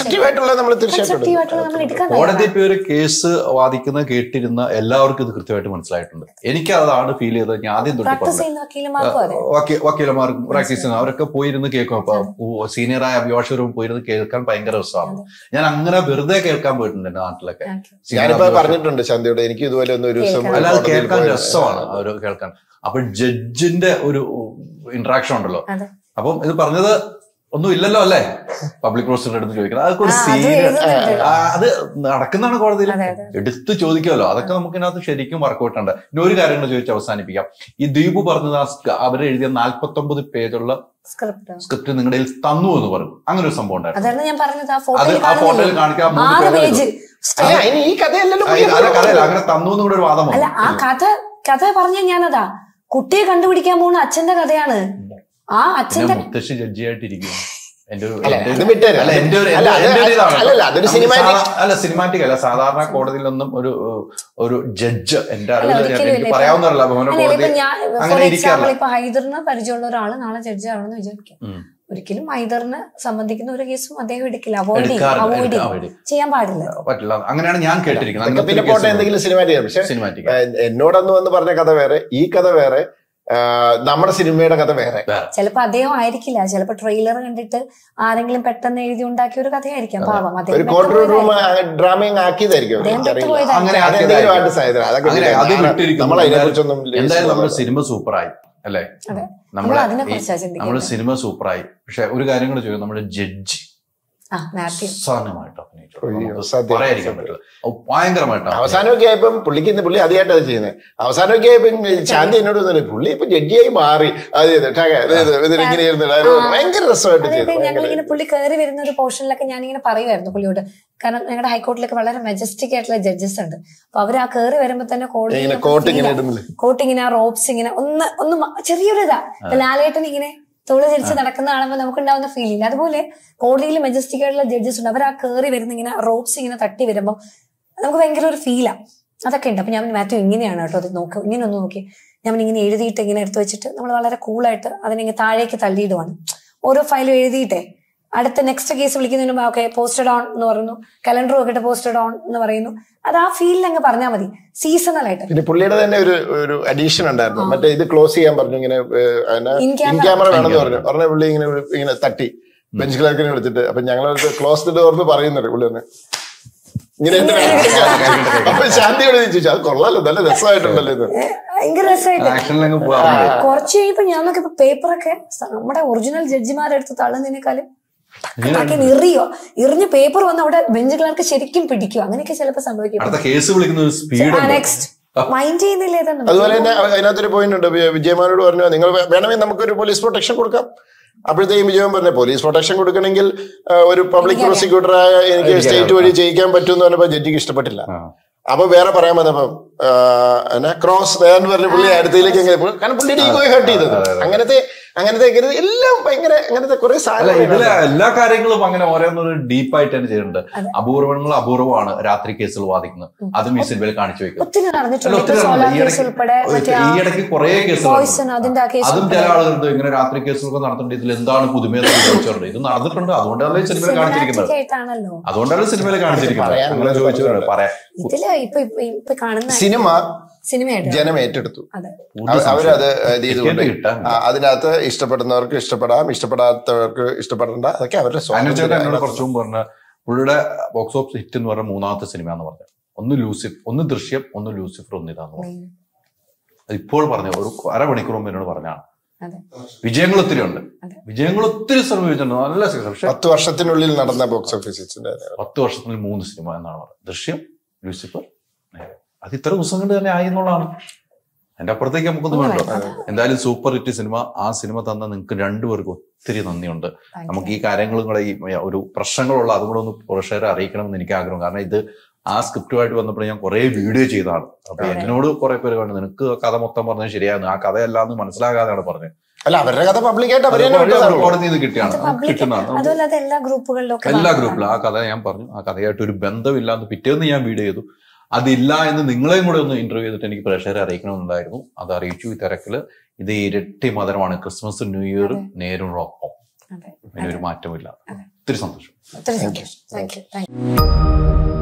കോടതി ഇപ്പൊ ഒരു കേസ് വാദിക്കുന്ന കേട്ടിരുന്ന എല്ലാവർക്കും ഇത് കൃത്യമായിട്ട് മനസ്സിലായിട്ടുണ്ട്. എനിക്ക് അതാണ് ഫീൽ ചെയ്തത്. ഞാൻ ആദ്യം തൊട്ട് വക്കീലന്മാർക്കും പ്രാക്ടീസ് ചെയ്യുന്ന അവരൊക്കെ പോയിരുന്ന് കേൾക്കും. അപ്പൊ സീനിയറായ അഭിഭാഷകരും പോയിരുന്ന് കേൾക്കാൻ ഭയങ്കര രസമാണ്. ഞാൻ അങ്ങനെ വെറുതെ കേൾക്കാൻ പോയിട്ടുണ്ട് എന്റെ നാട്ടിലൊക്കെ. ഞാനിപ്പോ പറഞ്ഞിട്ടുണ്ട് ശാന്തിയോട്, എനിക്ക് ഇതുപോലെ ഒന്നും ഒരു അല്ലാതെ കേൾക്കാൻ രസമാണ് അവർ കേൾക്കാൻ. അപ്പൊ ജഡ്ജിന്റെ ഒരു ഇന്ററാക്ഷൻ ഉണ്ടല്ലോ. അപ്പം ഇത് പറഞ്ഞത് ഒന്നും ഇല്ലല്ലോ അല്ലേ, പബ്ലിക് പ്രോസിക്യൂട്ടർ എടുത്ത് ചോദിക്കണം. അതൊക്കെ ഒരു സീരിയസ് അത് നടക്കുന്നതാണ് കോടതിയിൽ, എടുത്ത് ചോദിക്കുമല്ലോ. അതൊക്കെ നമുക്ക് ഇതിനകത്ത് ശരിക്കും വർക്കൗട്ട് ഉണ്ട്. ഇനി ഒരു കാര്യം കൂടെ ചോദിച്ച് അവസാനിപ്പിക്കാം. ഈ ദീപു പറഞ്ഞത് അവര് എഴുതിയ നാൽപ്പത്തി ഒമ്പത് പേജുള്ള സ്ക്രിപ്റ്റ് നിങ്ങളുടെ തന്നു എന്ന് പറഞ്ഞു. അങ്ങനെ ഒരു സംഭവം ഉണ്ടായിരുന്നു. ആ ഫോട്ടോയിൽ കാണിക്കാൻ കഥയല്ല, അങ്ങനെ തന്നു എന്ന് കൂടെ ഒരു വാദം. അല്ല, ആ കഥ കഥ പറഞ്ഞ ഞാനതാ കുട്ടിയെ കണ്ടുപിടിക്കാൻ പോകുന്ന അച്ഛന്റെ കഥയാണ്. ആ അച്ഛന്റെ മുത്തശ്ശി ജഡ്ജിയായിട്ടിരിക്കും. അല്ല സിനിമാറ്റിക് അല്ല, സാധാരണ കോടതിയിലൊന്നും ഒരു ഒരു ജഡ്ജ് എന്റെ അറിവിൽ പറയാവുന്നതല്ല കോടതി അങ്ങനെ ഇരിക്കാറില്ല. ഇപ്പൊ ഹൈദറിന് പരിചയമുള്ള ഒരാള് നാളെ ജഡ്ജി ആവണമെന്ന് വിചാരിക്കാം. ഒരിക്കലും ഹൈദറിനെ സംബന്ധിക്കുന്ന ഒരു കേസും അദ്ദേഹം എടുക്കില്ല, അവോയ്ഡ് അവോയ്ഡ് ചെയ്യാൻ പാടില്ല, പറ്റില്ല. അങ്ങനെയാണ് ഞാൻ കേട്ടിരിക്കുന്നത്. എന്നോടന്ന് വന്ന് പറഞ്ഞ കഥ വേറെ, ഈ കഥ വേറെ, നമ്മുടെ സിനിമയുടെ കഥ വേറെ. ചിലപ്പോ അദ്ദേഹം ആയിരിക്കില്ല, ചിലപ്പോ ട്രെയിലർ കണ്ടിട്ട് ആരെങ്കിലും പെട്ടെന്ന് എഴുതി ഉണ്ടാക്കിയ ഒരു കഥയായിരിക്കാം. പാവം ഒരു കോർട്ട് റൂം ഡ്രാമയും ആക്കിയതായിരിക്കും. എന്തായാലും നമ്മുടെ സിനിമ സൂപ്പറായി അല്ലേ, നമ്മള് നമ്മള് സിനിമ സൂപ്പറായി. പക്ഷെ ഒരു കാര്യം കൂടെ ചോദിക്കും, നമ്മുടെ ജഡ്ജി അവസാനമൊക്കെ ആയപ്പം പുള്ളിക്ക് ഇന്ന് പുള്ളി ആദ്യമായിട്ട് അത് ചെയ്യുന്നത്. അവസാനമൊക്കെ ആയപ്പം ശാന്തി എന്നോട് തോന്നുന്നു പുള്ളി ഇപ്പൊ ജഡ്ജിയായി മാറി. അത് ഭയങ്കര രസമായിട്ട് ഞങ്ങളിങ്ങനെ പുള്ളി കയറി വരുന്ന ഒരു പോർഷനിലൊക്കെ ഞാനിങ്ങനെ പറയുമായിരുന്നു പുള്ളിയോട്. കാരണം ഞങ്ങളുടെ ഹൈക്കോർട്ടിലൊക്കെ വളരെ മെജസ്റ്റിക് ആയിട്ടുള്ള ജഡ്ജസ് ഉണ്ട്. അപ്പൊ അവർ ആ കയറി വരുമ്പോ തന്നെ കോടതി കോട്ടിങ്ങനെ ആ റോപ്സ് ഇങ്ങനെ ഒന്ന് ഒന്ന് ചെറിയൊരു ഇതാ ലാലേട്ടൻ ഇങ്ങനെ തോള് തിരിച്ച് നടക്കുന്ന കാണുമ്പോൾ നമുക്ക് ഉണ്ടാവുന്ന ഫീൽ ഇല്ല. അതുപോലെ കോടതിയിൽ മെജസ്റ്റിക് ആയിട്ടുള്ള ജഡ്ജസ് ഉണ്ട്. അവർ ആ കയറി വരുന്ന ഇങ്ങനെ റോപ്സ് ഇങ്ങനെ തട്ടി വരുമ്പോൾ നമുക്ക് ഭയങ്കര ഒരു ഫീലാ. അതൊക്കെ ഉണ്ട്. അപ്പൊ ഞാൻ മാത്യു ഇങ്ങനെയാണ് കേട്ടോ അത് നോക്ക്, ഇങ്ങനെ ഒന്ന് നോക്കി ഞാൻ ഇങ്ങനെ എഴുതിയിട്ട് ഇങ്ങനെ എടുത്തു വെച്ചിട്ട് നമ്മൾ വളരെ കൂളായിട്ട് അതിനെ താഴേക്ക് തള്ളിയിടുവാണ്. ഓരോ ഫയലും എഴുതിയിട്ടേ അടുത്ത നെക്സ്റ്റ് കേസ് വിളിക്കുന്നതിന് മുമ്പ് ഓക്കെ പോസ്റ്റഡ് ഓൺ എന്ന് പറയുന്നു, കലണ്ടർ നോക്കിയിട്ട് പോസ്റ്റഡ് ഓൺ എന്ന് പറയുന്നു. അത് ആ ഫീലിൽ അങ്ങ് പറഞ്ഞാൽ മതി, സീസണൽ ആയിട്ട്. പിന്നെ പുള്ളിയുടെ തന്നെ ഒരു ഒരു അഡീഷൻ ഉണ്ടായിരുന്നു, മറ്റേ ഇത് ക്ലോസ് ചെയ്യാൻ പറഞ്ഞു, ഇങ്ങനെ ഇൻ ക്യാമറ വേണമെന്ന് പറഞ്ഞു. പറഞ്ഞ പുള്ളി ഇങ്ങനെ ഇങ്ങനെ തട്ടി ബെഞ്ച് ക്ലർക്കിനെ വിളിച്ചിട്ട് അപ്പൊ ഞങ്ങൾ ക്ലോസ് ഡോർ എന്ന് പറയുന്നുണ്ട്. പുള്ളി തന്നെ ഇങ്ങനെ അപ്പൊ ശാന്തിയോട് ചോദിച്ചു അത് കൊള്ളാലോ, നല്ല രസമായിട്ടുണ്ടല്ലോ ഇത്, ഭയങ്കര രസമായിട്ട്. കുറച്ച് കഴിയുമ്പോ ഞാൻ നോക്കിയപ്പോ പേപ്പറൊക്കെ നമ്മുടെ ഒറിജിനൽ ജഡ്ജിമാരെടുത്ത് തള്ളുന്നതിനേക്കാളും എറിയോ എറിഞ്ഞ് പേപ്പർ വന്ന് അവിടെ ബെഞ്ച് ക്ലർക്ക് ശരിക്കും പിടിക്കും. അങ്ങനെയൊക്കെ ചിലപ്പോ സംഭവിക്കും. നെക്സ്റ്റ് മൈൻഡ് ചെയ്യുന്നില്ല. അതുപോലെ തന്നെ അതിനകത്തൊരു പോയിന്റ് ഉണ്ട്. വിജയമാനോട് പറഞ്ഞു നിങ്ങൾ വേണമെങ്കിൽ നമുക്കൊരു പോലീസ് പ്രൊട്ടക്ഷൻ കൊടുക്കാം. അപ്പോഴത്തേക്കും വിജയൻ പറഞ്ഞു പോലീസ് പ്രൊട്ടക്ഷൻ കൊടുക്കണമെങ്കിൽ ഒരു പബ്ലിക് പ്രോസിക്യൂട്ടറായ എനിക്ക് സ്റ്റേറ്റ് വഴി ചെയ്യിക്കാൻ പറ്റുമെന്ന് പറഞ്ഞപ്പോ ജഡ്ജിക്ക് ഇഷ്ടപ്പെട്ടില്ല. അപ്പൊ വേറെ പറയാൻ വന്നപ്പം ക്രോസ് എന്ന് പറഞ്ഞ പുള്ളി അടുത്തേക്ക് എങ്ങനെ, കാരണം പുള്ളിയുടെ ഈഗോയെ ഹർട്ട് ചെയ്തത്. അങ്ങനത്തെ അങ്ങനത്തെ എല്ലാം ഭയങ്കര അങ്ങനത്തെ കുറെ സാധനം. ഇതിലെ എല്ലാ കാര്യങ്ങളും അങ്ങനെ ഓരോന്നൊരു ഡീപ്പായിട്ട് തന്നെ ചെയ്യുന്നുണ്ട്. അപൂർവങ്ങൾ അപൂർവമാണ് രാത്രി കേസുകൾ വാദിക്കുന്നത്. അതും ഈ സിനിമയിൽ കാണിച്ചു വെക്കും. ഈ ഇടയ്ക്ക് കുറെ കേസുകളുണ്ട്. അതും ചില ആളുകളുണ്ട് ഇങ്ങനെ രാത്രി കേസുകളൊക്കെ നടത്തുന്നുണ്ട്. ഇതിൽ എന്താണ് പുതുമയെന്ന് ചോദിച്ചിട്ടുണ്ട്. ഇത് നടന്നിട്ടുണ്ട്, അതുകൊണ്ടല്ലേ സിനിമയിൽ കാണിച്ചിരിക്കുന്നത്. അതുകൊണ്ടാണ് സിനിമയിൽ കാണിച്ചിരിക്കുന്നത്. അങ്ങനെ ചോദിച്ചു പറയാം. സിനിമ ജനം ഏറ്റെടുത്തു, അവരത് ചെയ്തുകൊണ്ട് അതിനകത്ത് ഇഷ്ടപ്പെടുന്നവർക്ക് ഇഷ്ടപ്പെടാം, ഇഷ്ടപ്പെടാത്തവർക്ക് ഇഷ്ടപ്പെടേണ്ട, അതൊക്കെ അവരുടെ എന്നോട് കുറച്ചു മുമ്പ് പറഞ്ഞ പുള്ളിയുടെ ബോക്സ് ഓഫീസ് ഹിറ്റ് എന്ന് പറഞ്ഞ മൂന്നാമത്തെ സിനിമ എന്ന് പറഞ്ഞത് ഒന്ന് ലൂസിഫ്, ഒന്ന് ദൃശ്യം, ഒന്ന് ലൂസിഫർ, ഒന്ന് ഇതാന്ന് പറഞ്ഞു. ഇപ്പോൾ പറഞ്ഞ ഒരു അരമണിക്കൂർ മുമ്പ് എന്നോട് പറഞ്ഞാണ്. വിജയങ്ങൾ ഒത്തിരി ഉണ്ട്, വിജയങ്ങൾ ഒത്തിരി ശ്രമിച്ചിട്ടുണ്ട്, നല്ല പക്ഷെ പത്ത് വർഷത്തിനുള്ളിൽ നടന്ന ബോക്സ് ഓഫീസിന്റെ പത്ത് വർഷത്തിനുള്ളിൽ മൂന്ന് സിനിമ എന്നാണ് പറഞ്ഞത്. ദൃശ്യം, ലൂസിഫർ, അത് ഇത്ര ദിവസം കൊണ്ട് തന്നെ ആയി എന്നുള്ളതാണ്. എന്റെ അപ്പുറത്തേക്ക് നമുക്കൊന്നും വേണ്ടോ. എന്തായാലും സൂപ്പർ ഹിറ്റ് സിനിമ. ആ സിനിമ തന്ന നിങ്ങൾക്ക് രണ്ടുപേർക്കും ഒത്തിരി നന്ദിയുണ്ട്. നമുക്ക് ഈ കാര്യങ്ങളും കൂടെ ഈ ഒരു പ്രശ്നങ്ങളുള്ള അതും കൂടെ ഒന്ന് പ്രേക്ഷകരെ അറിയിക്കണം എന്ന് എനിക്ക് ആഗ്രഹം. കാരണം ഇത് ആ സ്ക്രിപ്റ്റുമായിട്ട് വന്നപ്പോൾ ഞാൻ കുറെ വീഡിയോ ചെയ്തതാണ്. അപ്പൊ എന്നോട് കുറെ പേര് കണ്ടു നിനക്ക് കഥ മൊത്തം പറഞ്ഞത് ശരിയായിരുന്നു, ആ കഥയല്ലാന്ന് മനസ്സിലാകാതെയാണ് പറഞ്ഞത്. അല്ല അവരുടെ കഥ പബ്ലിക്കായിട്ട് കോടതിയിൽ നിന്ന് കിട്ടിയാണ് കിട്ടുന്നതാണ്. അതുമല്ലാതെ എല്ലാ ഗ്രൂപ്പുകളിലും എല്ലാ ഗ്രൂപ്പിലും ആ കഥ ഞാൻ പറഞ്ഞു. ആ കഥയായിട്ട് ഒരു ബന്ധമില്ലാന്ന് പിറ്റേന്ന് ഞാൻ വീഡിയോ ചെയ്തു. അതില്ല എന്ന് നിങ്ങളെയും കൂടെ ഒന്ന് ഇന്റർവ്യൂ ചെയ്തിട്ട് എനിക്ക് പ്രേക്ഷകരെ അറിയിക്കണമെന്നുണ്ടായിരുന്നു. അത് അറിയിച്ചു. ഈ തിരക്കില് ഇത് ഇരട്ടി മധുരമാണ്. ക്രിസ്മസ് ന്യൂ ഇയറും നേരിനൊപ്പം അതിനൊരു മാറ്റമില്ല. ഒത്തിരി സന്തോഷം. ഒത്തിരി സന്തോഷം. Thank you thank you